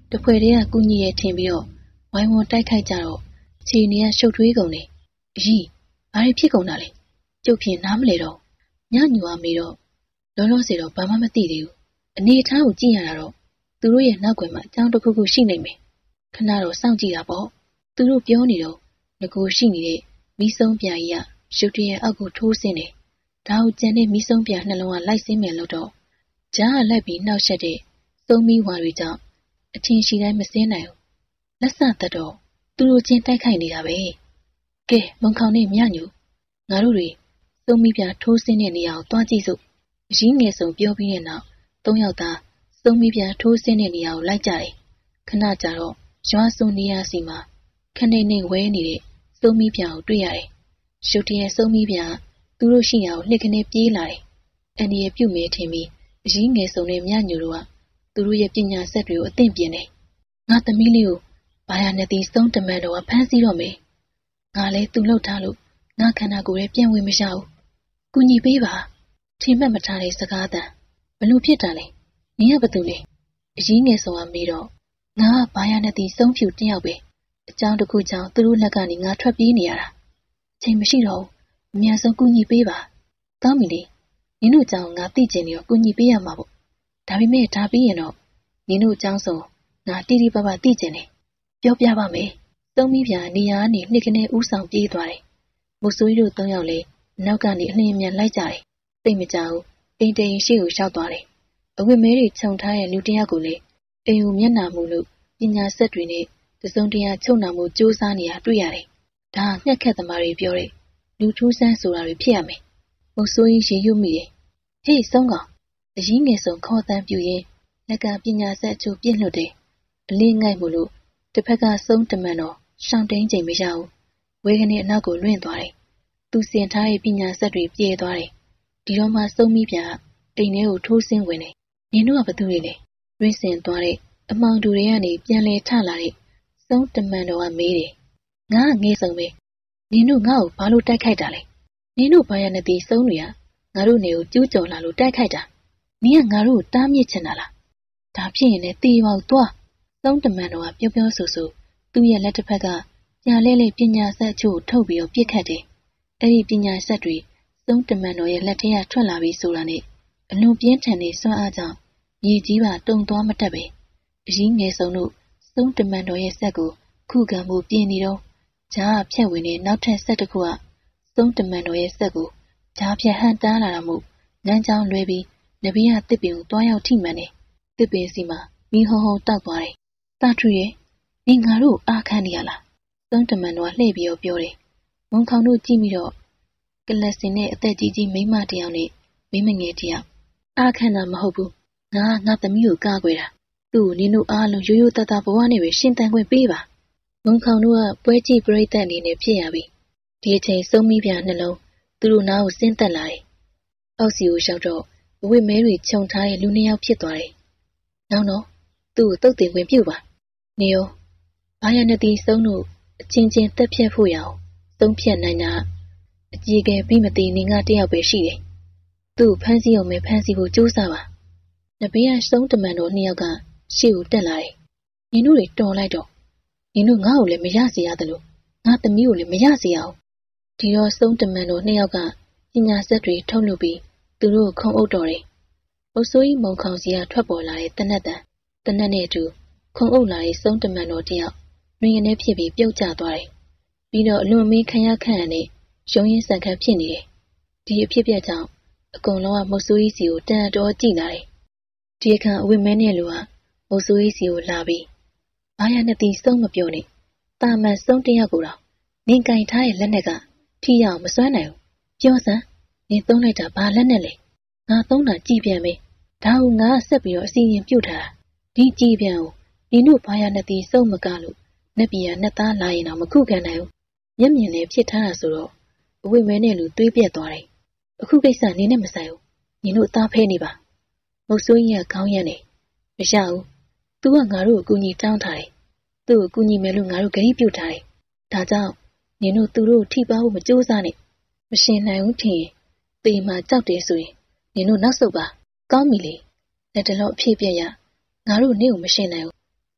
တဖွဲတည်းကကုညီရဲ့ထင်ပြီးတော့ဝိုင်းဝန်းတိုက်ခိုက်ကြတော့ခြေနေရရှုပ်ထွေးကုန်တယ်အကြီးဘာတွေဖြစ်ကုန်တာလဲကျုပ်ဖြင့်နားမလဲတော့ညညူအမေတော့လောလောဆယ်တော့ဘာမှမသိသေးဘူးအနေအထားကိုကြည့်ရတာတော့သူတို့ရဲ့နောက်ွယ်မှာအကြောင်းတစ်ခုခုရှိနေမယ်ခဏတော့စောင့်ကြည့်တာပေါ့သူတို့ပြောနေတော့ငကိုရှိနေတဲ့မိဆုံးပြာကြီးကရုတ်တရက်အောက်ကိုထိုးဆင်းတယ်ဒါကိုကျန်တဲ့မိဆုံးပြာနှလုံးကလိုက်ဆင်းမယ်လို့တော့ကြားကလိုက်ပြီးနှောက်ရက်တဲ့သုံးမိဝါတွေကြောင့်အထင်ရှိတိုင်းမစင်းနိုင်ဘူးလက်စသက်တော့သူတို့ချင်းတိုက်ခိုက်နေတာပဲကဲမုံခေါင်နဲ့မြညူငါတို့တွေသုံးမိပြာထိုးဆင်းတဲ့နေရာကိုတွားကြည့်စို့အရင်းငယ်ဆုံးပြောပြီးတဲ့နောက်၃ယောက်သားသုံးမိပြာထိုးဆင်းတဲ့နေရာကိုလိုက်ကြတယ်ခဏကြာတော့ရွာစုံနေရာစီမှာခဏနေဝဲနေတဲ့သုံးမိပြာကိုတွေ့ရတယ်ရုတ်တရက်သုံးမိပြာသူတို့ရှိရာကိုလှစ်ခနဲပြေးလာတယ်အန်ဒီရဲ့ပြုတ်မဲထင်ပြီးအရင်းငယ်ဆုံးနဲ့မြညူတို့ကသူတို့ရဲ့ပညာဆက်တွေကိုအသင့်ပြင်တယ်ငါသမီးလေးကိုဘာယာနဲ့တီစုံးတမန်တော်ကဖမ်းဆီးတော့မယ်ငါလည်းသူ့လှုပ်ထားလို့ငါခန္ဓာကိုယ်ရဲ့ပြန်ဝင်မရဘူးကူညီပေးပါထင်မှတ်မထားတဲ့စကားတန်ဘလို့ဖြစ်တာလဲနင်ကဘာတူလဲအရင်းငယ်ဆုံးကမေးတော့ငါကဘာယာနဲ့တီစုံးဖြူတယောက်ပဲအကြောင်းတစ်ခုကြောင့်သူတို့လက်ကနေငါထွက်ပြေးနေရတာအချိန်မရှိတော့ဘူးအများဆုံးကူညီပေးပါတောင်းပြီလေနင်တို့ကြောင့်ငါသိကျင်နေတော့ကူညီပေးရမှာပေါ့ဒါပေမဲ့ဒါပြီးရင်တော့နင်တို့အကြောင်းဆိုငါတိတိပပသိကျင်တယ်ပြောပြပါမယ်သုံးမိပြာနေရာကနေနှစ်ခနဲဥဆောင်ပြေးသွားတယ်မုတ်ဆိုးကြီးတို့၃ယောက်လည်းနောက်ကနေအလင်းအမြန်လိုက်ကြတယ်သိမကြဘူးအိမ်တိမ်ရှိကိုရှောက်သွားတယ်အဝတ်မဲတွေခြုံထားတဲ့လူတစ်ယောက်ကိုလည်းအိမ်ကိုမျက်နှာမူလို့ပညာဆက်တွေနဲ့တစုံတရာချုပ်နှောင်မှုစူးစမ်းနေတာတွေ့ရတယ်ဒါငှက်ခက်သမားတွေပြောတဲ့လူထူးဆန်းဆိုတာတွေဖြစ်ရမယ်မုတ်ဆိုးကြီးရေရွတ်မိတယ်ဟေးဆုံးကောင်အရင်းငယ်ဆုံးခေါ်တန်းပြူရင်းလက်ကပညာဆက်အချို့ပြင့်လွတ်တယ်အလင်းငိုက်မှုလို့တစ်ဖက်ကဆုံးတမန်တော်ရှောင်းတိန်ချိန်မရဘူးဝေကနေအနောက်ကိုလွင့်သွားတယ်သူစင်ထားတဲ့ပညာဆက်တွေပြေသွားတယ်ဒီတော့မှဆုံးမိပြအိမ်ထဲကိုထိုးဆင်းဝင်တယ်နင်တို့ကဘာတူလဲရင်းစင်သွားတဲ့အမောင်တူတွေကနေပြန်လဲထလာတဲ့ဆုံးတမန်တော်ကမေးတယ်ငါကငေးဆုံးပဲနင်တို့ငါ့ကိုဘာလို့တိုက်ခိုက်တာလဲနင်တို့ဘာရနဲ့ဒီဆုံးတွေကငါတို့နေကိုကျူးကျော်လာလို့တိုက်ခိုက်တာနင်ကငါတို့ကိုတားမြစ်ချင်တာလားဒါဖြစ်ရင်လည်းတေးပေါက်သွားသုံးတမန်တော်ကပြောဆိုသူ့ရဲ့လက်တစ်ဖက်ကကြာလဲလဲပညာဆက်ချို့ထုတ်ပြီးတော့ပြစ်ခတ်တယ်အဲ့ဒီပညာဆက်တွေသုံးတမန်တော်ရဲ့လက်ထဲကထွက်လာပြီးဆိုတာနဲ့အလွန်ပြင်းထန်တဲ့စွမ်းအားကြောင့်မြေကြီးပါတုံသွားမတက်ပဲအရင်းငယ်ဆုံးတို့သုံးတမန်တော်ရဲ့ဆက်ကိုခုခံမှုပြင်းနေတော့ဂျားဖြတ်ဝင်တဲ့နောက်ထပ်ဆက်တစ်ခုကသုံးတမန်တော်ရဲ့ဆက်ကိုဂျားဖြတ်ဟန်တားလာတာမို့ငန်းချောင်းလွဲပြီးနဘေးကတစ်ပင်ကိုတွားရောက်ထိမှန်တယ်တစ်ပင်စီမှာမီးဟုံဟုံတောက်သွားတယ်တာထူရဲ့နင်ငါတို့အားခံနေရလားသုံးတမန်တော်လှည့်ပြီးတော့ပြောတယ်မုံခေါင်တို့ကြည့်ပြီးတော့ကလစင်နဲ့အသက်ကြီးကြီးမိန်းမတစ်ယောက်နဲ့မိန်းမငယ်တစ်ယောက်အားခံတာမဟုတ်ဘူးငါသမီးကိုကားကွယ်တာသူ့ကိုနင်တို့အားလုံးရိုးရိုးသားသားဘဝနဲ့ပဲရှင်းတန်ခွင့်ပေးပါမုံခေါင်တို့ကပွဲကြည့်ပြိတ္တအနေနဲ့ဖြစ်ရပြီဒီအချိန်စုံမိပြနှလုံးသူတို့နားကိုဆင်းသက်လာတယ်အောက်စီကိုရောက်တော့အဝတ်မဲတွေခြုံထားတဲ့လူနှစ်ယောက်ဖြစ်သွားတယ်နောက်တော့သူ့ကိုတုတ်တင်ခွင့်ပြုပါနေရောဘာရနဲ့ဒီဆုံးတို့အချင်းချင်းတက်ဖြတ်ဖို့ရအောင်သုံးဖြတ်နိုင်တာအကြီးကဲပြီးမသိနေငါတယောက်ပဲရှိတယ်သူ့ကိုဖမ်းဆီးအောင်ပဲဖမ်းဆီးဖို့ကြိုးစားပါနဘေးကဆုံးတမန်တော်နှစ်ယောက်ကရှေ့ကိုတက်လာတယ်နင်တို့တွေတော်လိုက်တော့နင်တို့ငါ့ကိုလည်းမရစေရတယ်လို့ငါသမီးကိုလည်းမရစေအောင်ဒီတော့ဆုံးတမန်တော်နှစ်ယောက်ကပညာဆက်တွေထုတ်လုပ်ပြီးသူတို့ကိုခုံအုပ်တော်တယ်အုပ်စိုးကြီးမုံခေါင်စီကထွက်ပေါ်လာတဲ့တနတ်နဲ့အတူခုံအုပ်လာတဲ့ဆုံးတမန်တော်တယောက်တွင်ရနေဖြစ်ပြီးပြုတ်ကျသွားတယ်ပြီးတော့အလွန်မင်းခရခန့်နဲ့ရုံရင်းဆန်ခတ်ဖြစ်နေတယ်ဒီအဖြစ်ပြက်ကြောင့်အကုန်လုံးကမုတ်ဆိုးကြီးစီကိုတန်တော်ကြည့်လာတယ်ဒီအခါအဝိမဲနဲ့လူကမုတ်ဆိုးကြီးစီကိုလာပြီးဘာရနဲ့တီဆုံးမပြောနဲ့တာမန်ဆုံးတယောက်ကိုတော့နင်ကင်ထားရဲ့လက်နဲ့ကထိရအောင်မစွမ်းနိုင်ဘူးပြောစမ်းနင်သုံးလိုက်တာဘာလက်နဲ့လဲငါသုံးတာကြည်ပြန်ပဲဒါကိုငါဆက်ပြီးတော့အစီရင်ပြုတ်ထားတာဒီကြည်ပြန်ကိုနင်တို့ဘာရနဲ့တီဆုံးမကလို့နှစ်ပြာနှစ်သားလာရင်တော့မခုခံနိုင်ဘူးမျက်မြင်လည်းဖြစ်ထားတာဆိုတော့အဝိမဲနဲ့လူတွေးပြက်သွားတယ်အခုကိစ္စနင်နဲ့မဆိုင်ဘူးနင်တို့သားဖဲနေပါမုတ်ဆိုးကြီးကခေါင်းရမ်းနေမရဘူးသူကငါတို့ကိုကူညီတောင်းထားတယ်သူ့ကိုကူညီမယ်လို့ငါတို့ဂရုပြုထားတယ်ဒါကြောင့်နင်တို့သူတို့ထိပါဖို့မကြိုးစားနဲ့မရှင်နိုင်ဘူးထင်ရင်တေမှာကြောက်တယ်ဆိုရင်နင်တို့နောက်ဆုတ်ပါကောင်းပြီလေလက်တလုံးအဖြစ်ပြက်ရငါတို့နင့်ကိုမရှင်နိုင်ဘူးင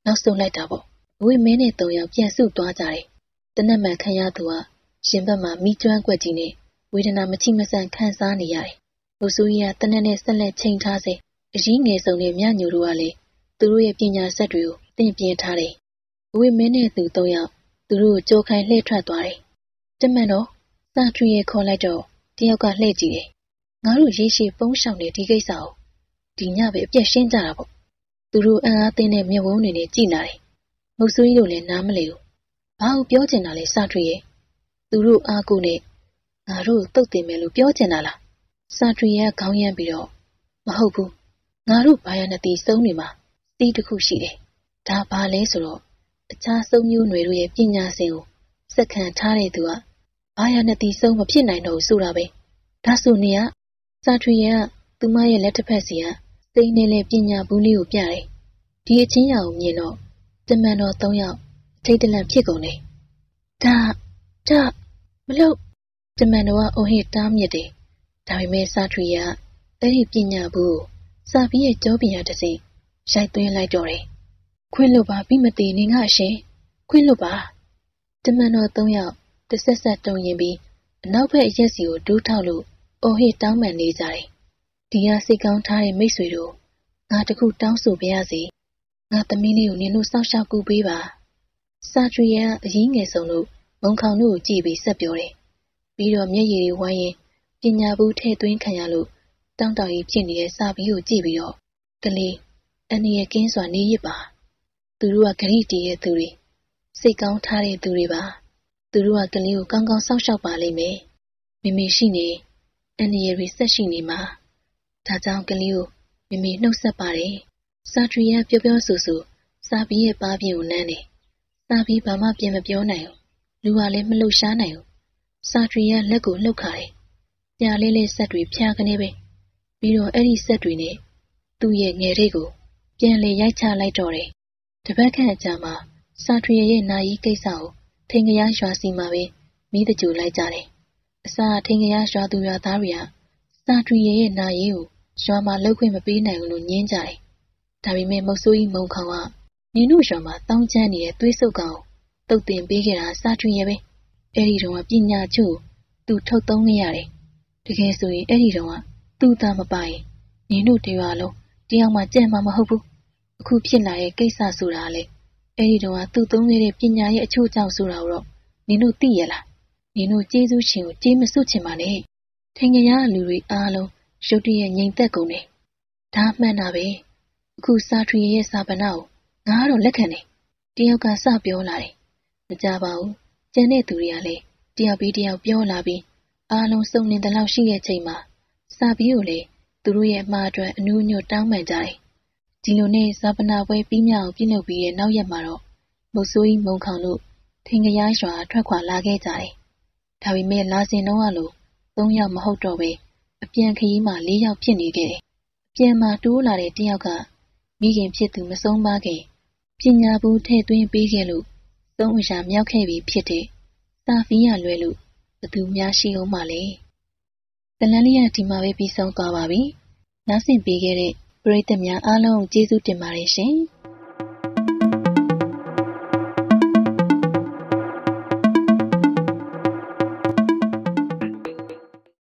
နောက်ဆုံးလိုက်တာပေါ့။အဝိမင်းနဲ့3ယောက်ပြန်စုသွားကြတယ်။တနက်မှန်ခံရသူကရှင်ဘက်မှာမိကျွမ်းကွက်ကြီးနဲ့ဝေဒနာမချိမဆန့်ခံစားနေရတယ်။မုတ်ဆိုးကြီးကတနက်နဲ့ဆက်လက်ချိန်ထားစေအကြီးငယ်ဆုံးနဲ့မြညိုတို့ကလည်းသူတို့ရဲ့ပညာဆက်တွေကိုသင်ပြထားတယ်။အဝိမင်းနဲ့သူ3ယောက်သူတို့ကိုကြောခိုင်းလှည့်ထွက်သွားတယ်။တမန်တော့စာထရီရဲ့ခေါ်လိုက်တော့တယောက်ကလှည့်ကြည့်တယ်။ငါတို့ရေရှည်ပုံးရှောင်နေဒီကိစ္စကိုဒီညပဲအပြက်ရှင်းကြတာပေါ့။သူတို့အံ့အားသင်းတဲ့မျက်ဝန်းတွေနဲ့ကြည်လာတယ်။မုတ်ဆိုးကြီးတို့လည်းနားမလည်ဘူး။ဘာလို့ပြောချင်တာလဲစာထရီရဲ့သူတို့အားကိုနဲ့ငါတို့တုတ်တင်မယ်လို့ပြောချင်တာလားစာထရီရဲ့ခေါင်းရမ်းပြီးတော့မဟုတ်ဘူးငါတို့ဘာရနတိစုံးနေမှာစီးတစ်ခုရှိတယ်ဒါဘာလဲဆိုတော့အခြားစုံမျိုးຫນွေတို့ရဲ့ပညာစင်ကိုစက္ကန့်ထားတဲ့သူကဘာရနတိစုံးမဖြစ်နိုင်တော့ဘူးဆိုတာပဲဒါဆိုနေကစာထရီရဲ့သူမရဲ့လက်တစ်ဖက်စီကစိတ်နဲ့လေပညာဘူးလေးကိုပြတယ်ဒီအချင်းရာကိုမြင်တော့တမန်တော်3ယောက်ထိတ်တလန့်ဖြစ်ကုန်တယ်ဒါမလို့တမန်တော်ကအိုဟစ်တားမြစ်တယ်ဒါပေမဲ့စာထရီကအဲ့ဒီပညာဘူးစာပြီးရဲ့ကြောပညာတစ်စိရိုက်သွင်းလိုက်တော့တယ်ခွင့်လွတ်ပါပြီးမတည်နေငါရှင်ခွင့်လွတ်ပါတမန်တော်3ယောက်တစ်ဆက်ဆက်တုံရင်ပြီးအနောက်ဘက်အရက်စီကိုဒူးထောက်လို့အိုဟစ်တောင်းပန်နေကြတယ်ဒီဟာစိတ်ကောင်းထားတဲ့မိတ်ဆွေတို့ငါတခုတောင်းဆိုပါရစေငါသမီးလေးကိုနင်တို့စောင့်ရှောက်ကူပေးပါစာထရီကအကြီးငယ်ဆုံးလို့မုံခေါင်တို့ကိုကြည့်ပြီးဆက်ပြောတယ်ပြီးတော့မျက်ရည်တွေဝိုင်းရင်ပညာဘူးထဲသွင်းခံရလို့တောင်းတကြီးဖြစ်နေတဲ့စာပြီးကိုကြည့်ပြီးတော့ကလေးအနေရကင်းစွာနေရပါသူတို့ကဂရိတီးရဲ့သူတွေစိတ်ကောင်းထားတဲ့သူတွေပါသူတို့ကကလေးကိုကောင်းကောင်းစောင့်ရှောက်ပါလိမ့်မယ်မိမိရှိနေအနေရတွေဆက်ရှိနေမှာဒါကြောင့်ကလေးကိုမိမိနှုတ်ဆက်ပါတယ်စာထရီကပြောပြောဆိုဆိုစာပြီးရဲ့ပါးပြင်ကိုနမ်းတယ်စာပြီးဘာမှပြင်မပြောနိုင်ဘူးလူကလည်းမလှုပ်ရှားနိုင်ဘူးစာထရီကလက်ကိုလှုပ်ခါတယ်ပြားလေးလေးဆက်တွေဖျားကနေပဲပြီးတော့အဲ့ဒီဆက်တွေနဲ့သူ့ရဲ့ငယ်လေးကိုပြန်လေရိုက်ချလိုက်တော့တယ်တပတ်ခန့်အကြာမှာစာထရီရဲ့နာယီကိစ္စကိုထိန်ကရရွာစီမှာပဲမိတကြိုလိုက်ကြတယ်အစားထိန်ကရရွာသူရွာသားတွေကစာထရီရဲ့နာယီကိုရွာမှာလှုပ်ခွင့်မပေးနိုင်ဘူးလို့ညင်းကြတယ်ဒါပေမဲ့မုတ်ဆိုးကြီးမုံခေါင်ကနင်တို့ရွာမှာတောင်းချမ်းနေတဲ့သွေးဆုပ်ကောင်တုတ်တင်ပေးခဲ့တာစာထရီရဲ့ပဲအဲ့ဒီတော့ပညာချို့သူထုတ်သုံးနေရတယ်တကယ်ဆိုရင်အဲ့ဒီတော့သူ့သားမပိုင်နင်တို့တရွာလုံးတယောက်မှကြံ့မှာမဟုတ်ဘူးအခုဖြစ်လာရဲ့ကိစ္စဆိုတာလေအဲ့ဒီတော့သူ့သုံးခဲ့တဲ့ပညာရဲ့အချို့ကြောင့်ဆိုတာတော့နင်တို့သိရလားနင်တို့ကျေးဇူးရှင်ကိုကျေးမစွတ်ချင်ပါနဲ့ထင်ကြရလူတွေအားလုံးရုတ်တရက်ငြိမ်သက်ကုန်တယ်ဒါမှန်တာပဲအခုစာထရီရဲ့စာပနာကိုငါကတော့လက်ခံတယ်တယောက်ကစပြောလာတယ်မကြပါဘူးကျန်တဲ့သူတွေကလည်းတယောက်ပြီးတယောက်ပြောလာပြီးအားလုံးစုံနေတဲ့လောက်ရှိတဲ့ချိန်မှာစာပြီးကိုလေသူတို့ရဲ့အမှားအတွက်အနူးညွတ်တောင်းပန်ကြတယ်ဒီလိုနဲ့ဇာပနာပွဲပြီးမြောက်ပြုလုပ်ပြီးတဲ့နောက်ရက်မှာတော့မုတ်ဆိုးကြီးမုံခေါင်တို့ထင်ကရရွာထွက်ခွာလာခဲ့ကြတယ်ဒါပေမဲ့လာစဉ်တော့လို့3ယောက်မဟုတ်တော့ပဲအပြန်ခရီးမှာ4ယောက်ဖြစ်နေခဲ့တယ်အပြန်မှာတိုးလာတဲ့တယောက်ကမိခင်ဖြစ်သူမဆုံးပါခင်ပညာဘူးထဲသွင်းပေးခဲ့လို့သုံးအရာမြောက်ခဲ့ပြီဖြစ်တဲ့စာဖီးရလွဲလို့ဘသူများရှိအောင်မလဲဇလန်းလေးကဒီမှာပဲပြီးဆုံးသွားပါပြီနားဆင်ပေးခဲ့တဲ့ပရိသတ်များအားလုံးကျေးဇူးတင်ပါတယ်ရှင်